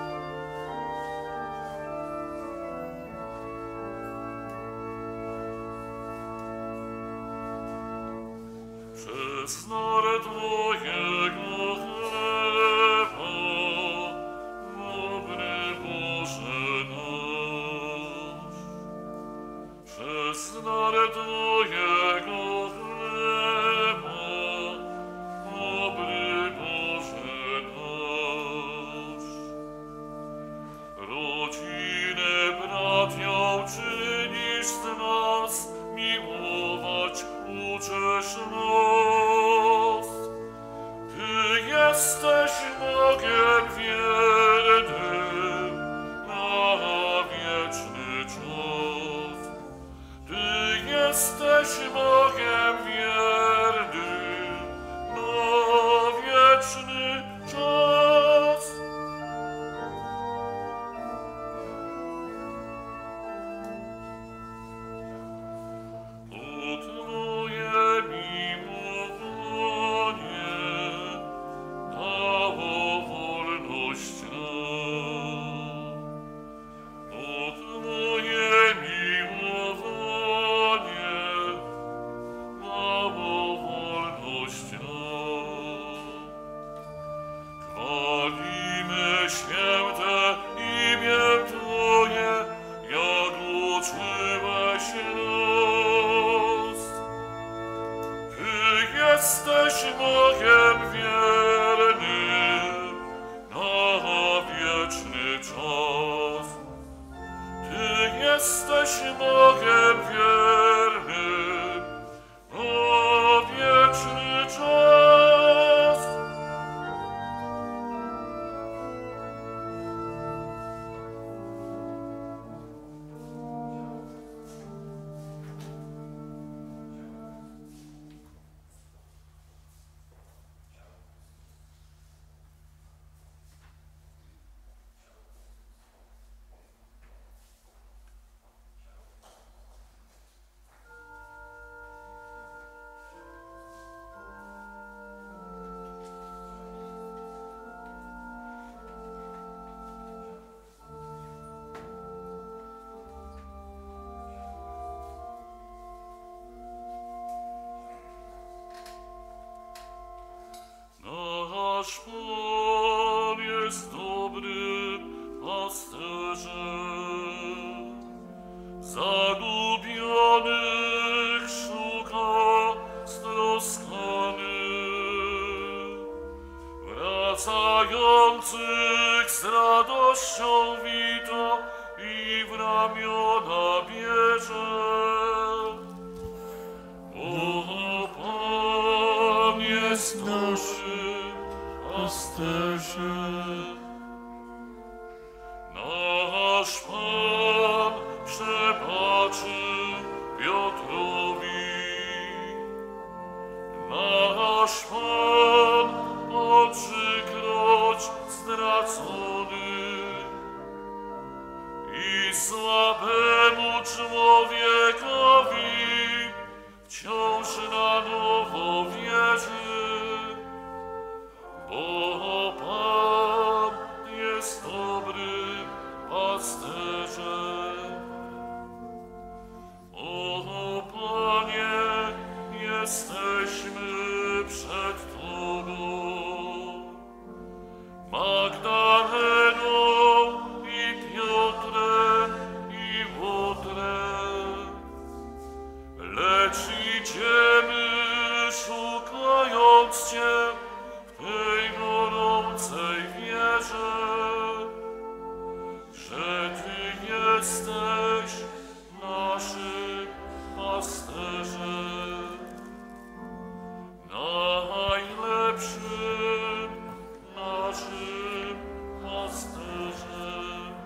Speaker 2: Przez narę Twojego chleba, dobry Boże nasz. Przez narę Twojego chleba, dobry Boże nasz. Rodzinę bratią czynisz z nas, miłować uczesz nas. Ty jesteś Bogiem wiernym na wieczny czas. Ty jesteś Bogiem wiernym na wieczny czas. O Twoje miłowanie dało wolność nam. O Twoje miłowanie dało wolność nam. Chwalimy święte imię Twoje, jak uczyłeś nas. Ty jesteś Bogiem wiernym na wieczny czas. Ty jesteś Bogiem wiernym na wieczny czas. Nasz Pan jest dobrym pasterzem, zagubionych szuka stroskany, wracających z radością wita i w ramiona bierze. O, Pan jest dobry pasterze. Nasz Pan przebaczy Piotrowi. Nasz Pan po trzykroć zdradzony i słabemu człowiekowi wciąż na nowo wierzy, bo Pan jest dobrym pasterzem. O Panie, jesteśmy przed Tobą. Magdaleną i Piotrem i Łotrem, lecz idziemy szukając Cię w tej gorącej wierze, że Ty jesteś naszym pasterzem, najlepszym naszym pasterzem.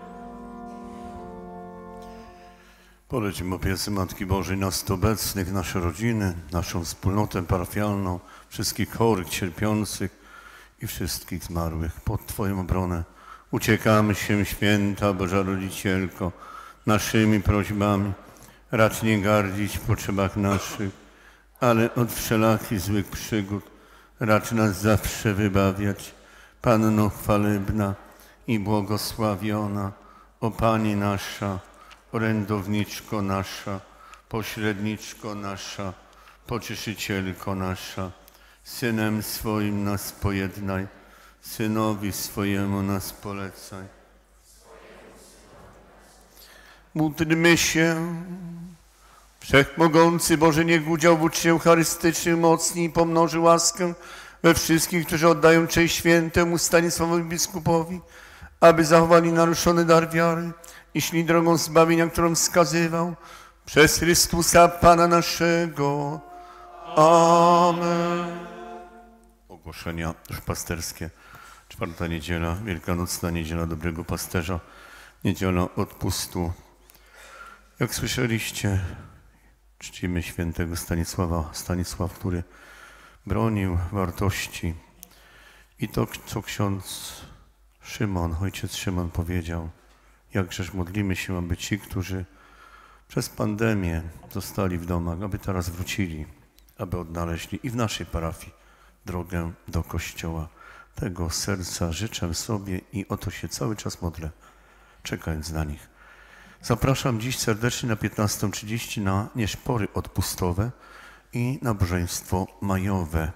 Speaker 1: Polecimy opiece Matki Bożej nas tu obecnych, nasze rodziny, naszą wspólnotę parafialną, wszystkich chorych, cierpiących i wszystkich zmarłych. Pod Twoją obronę uciekamy się, święta Boża Rodzicielko, naszymi prośbami. Racz nie gardzić w potrzebach naszych, ale od wszelakich złych przygód racz nas zawsze wybawiać. Panno chwalebna i błogosławiona, o Pani nasza, orędowniczko nasza, pośredniczko nasza, pocieszycielko nasza, Synem swoim nas pojednaj, Synowi swojemu nas polecaj. Módlmy się. Wszechmogący Boże, niech udział w uczcie eucharystycznym mocniej i pomnoży łaskę we wszystkich, którzy oddają cześć świętemu Stanisławowi biskupowi, aby zachowali naruszony dar wiary i szli drogą zbawienia, którą wskazywał, przez Chrystusa Pana naszego. Amen. Ogłoszenia duszpasterskie. 4. niedziela, Wielkanocna Niedziela Dobrego Pasterza, Niedziela Odpustu. Jak słyszeliście, czcimy świętego Stanisław, który bronił wartości. I to, co ksiądz Szymon, ojciec Szymon powiedział, jakżeż modlimy się, aby ci, którzy przez pandemię zostali w domach, aby teraz wrócili, aby odnaleźli i w naszej parafii drogę do Kościoła. Tego serca życzę sobie i o to się cały czas modlę, czekając na nich. Zapraszam dziś serdecznie na 15:30 na nieszpory odpustowe i nabożeństwo majowe.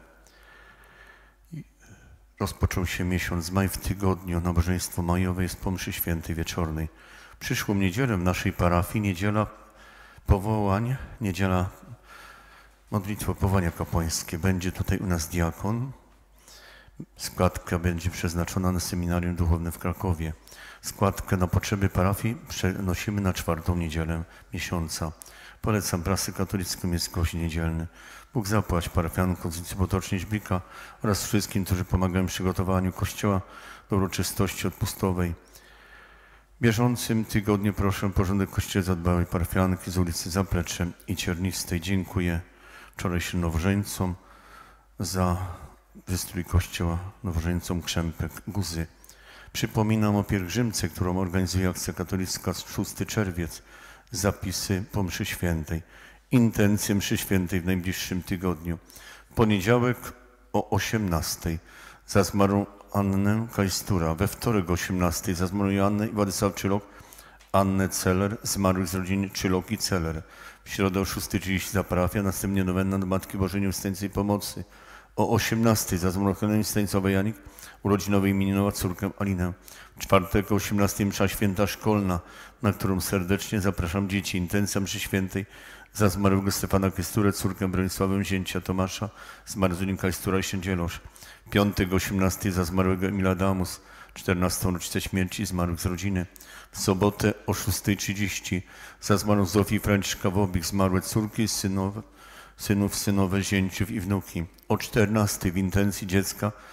Speaker 1: Rozpoczął się miesiąc maj, w tygodniu nabożeństwo majowe jest po mszy świętej wieczornej. Przyszłą niedzielę w naszej parafii, niedziela powołań, niedziela modlitwy powołania kapłańskie. Będzie tutaj u nas diakon. Składka będzie przeznaczona na seminarium duchowne w Krakowie. Składkę na potrzeby parafii przenosimy na 4. niedzielę miesiąca. Polecam prasę katolicką, jest gość niedzielny. Bóg zapłać parafiankom z ulicy Potocznej Żbika oraz wszystkim, którzy pomagają w przygotowaniu Kościoła do uroczystości odpustowej. W bieżącym tygodniu proszę o porządek w Kościele zadbałej parafianki z ulicy Zaplecze i Ciernistej. Dziękuję wczorajszym nowożeńcom za wystrój Kościoła, nowożeńcom Krzępek, Guzy. Przypominam o pielgrzymce, którą organizuje Akcja Katolicka 6 czerwiec. Zapisy po mszy świętej. Intencje mszy świętej w najbliższym tygodniu. W poniedziałek o 18:00 za zmarłą Annę Kajstura. We wtorek o 18:00 za zmarłą Joannę i Władysław Czylok, Annę Celer, zmarłych z rodziny Czylok i Celer. W środę o 6:30 za parafia, następnie nowenna do Matki Bożej Nieustannej Pomocy. O 18:00 za zmarłą Helenę Stanisława Janik, urodzinowej imieninowa córkę Alinę. W czwartek o 18:00 msza święta szkolna, na którą serdecznie zapraszam dzieci. Intencja mszy świętej za zmarłego Stefana Kajsturę, córkę Bronisławę, zięcia Tomasza, zmarł z Kajstura i Sędzielosz. W piątek o 18:00 za zmarłego Emila Adamus, 14. rocznicę śmierci zmarłych z rodziny. W sobotę o 6:30 za zmarłą Zofii i Franciszka Wobik, zmarłe córki, synów, synowe, zięciów i wnuki. O 14:00 w intencji dziecka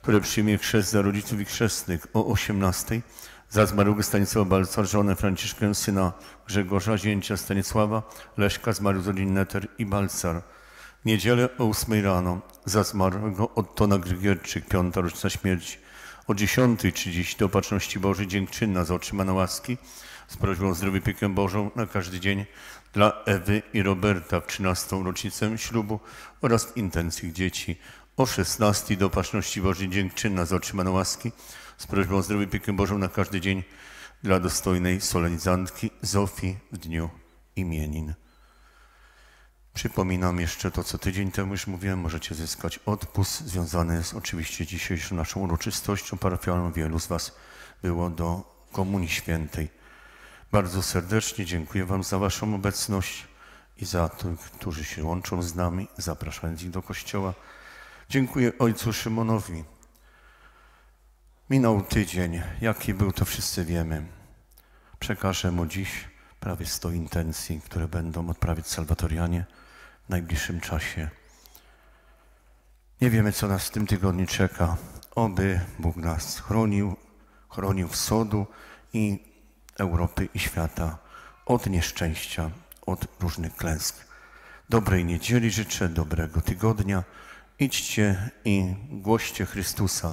Speaker 1: które przyjmie chrzest za rodziców i chrzestnych o 18:00, za zmarłego Stanisława Balca, żonę Franciszkę, syna Grzegorza, zięcia Stanisława, Leszka, zmarł z rodzin Neter i Balcar. W niedzielę o 8:00 rano za zmarłego Ottona Grygierczyk, 5. rocznica śmierci. O 10:30 do Opatrzności Bożej dziękczynna za otrzymane łaski z prośbą o zdrowie i opiekę Bożą na każdy dzień dla Ewy i Roberta w 13. rocznicę ślubu oraz w intencji dzieci. O 16:00 do Opatrzności Bożej dziękczynna za otrzymane łaski z prośbą o zdrowie i opiekę Bożą na każdy dzień dla dostojnej solenizantki Zofii w dniu imienin. Przypominam jeszcze to, co tydzień temu już mówiłem, możecie zyskać odpust związany z oczywiście dzisiejszą naszą uroczystością parafialną. Wielu z Was było do Komunii Świętej. Bardzo serdecznie dziękuję Wam za Waszą obecność i za tych, którzy się łączą z nami, zapraszając ich do kościoła. Dziękuję Ojcu Szymonowi. Minął tydzień. Jaki był, to wszyscy wiemy. Przekażę mu dziś prawie 100 intencji, które będą odprawiać salwatorianie w najbliższym czasie. Nie wiemy, co nas w tym tygodniu czeka. Oby Bóg nas chronił wschodu i Europy i świata od nieszczęścia, od różnych klęsk. Dobrej niedzieli życzę, dobrego tygodnia. Idźcie i głoście Chrystusa.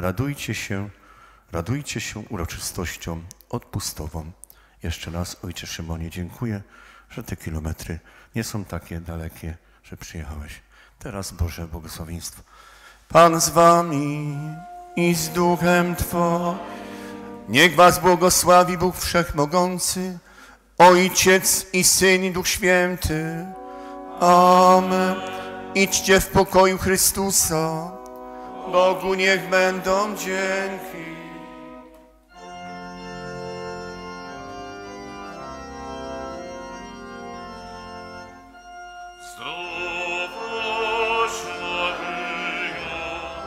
Speaker 1: Radujcie się uroczystością odpustową. Jeszcze raz, Ojcze Szymonie, dziękuję, że te kilometry nie są takie dalekie, że przyjechałeś. Teraz Boże błogosławieństwo. Pan z wami i z duchem Twoim. Niech was błogosławi Bóg Wszechmogący, Ojciec i Syn i Duch Święty. Amen. Idźcie w pokoju Chrystusa. Bogu niech będą dzięki.
Speaker 2: Zdrowaś Maryjo,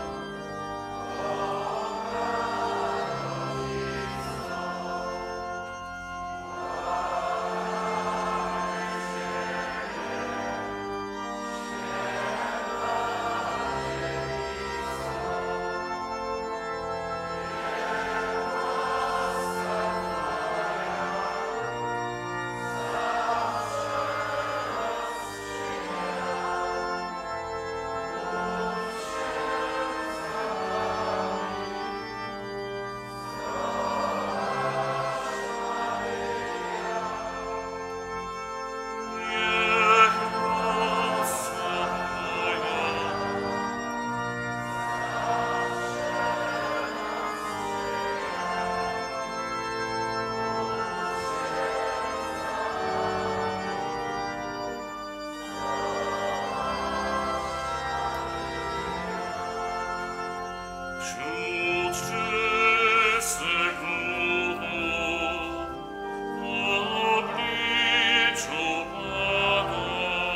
Speaker 2: wśród czystych głów w obliczu Pana,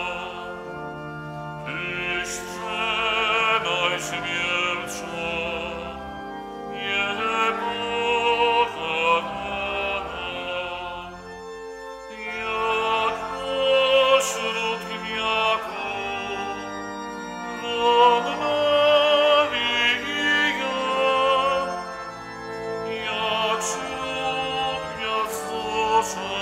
Speaker 2: Tyś przenajśmielsza, niepokonana, jak pośród gmiaków wonna jak ślub gwiazd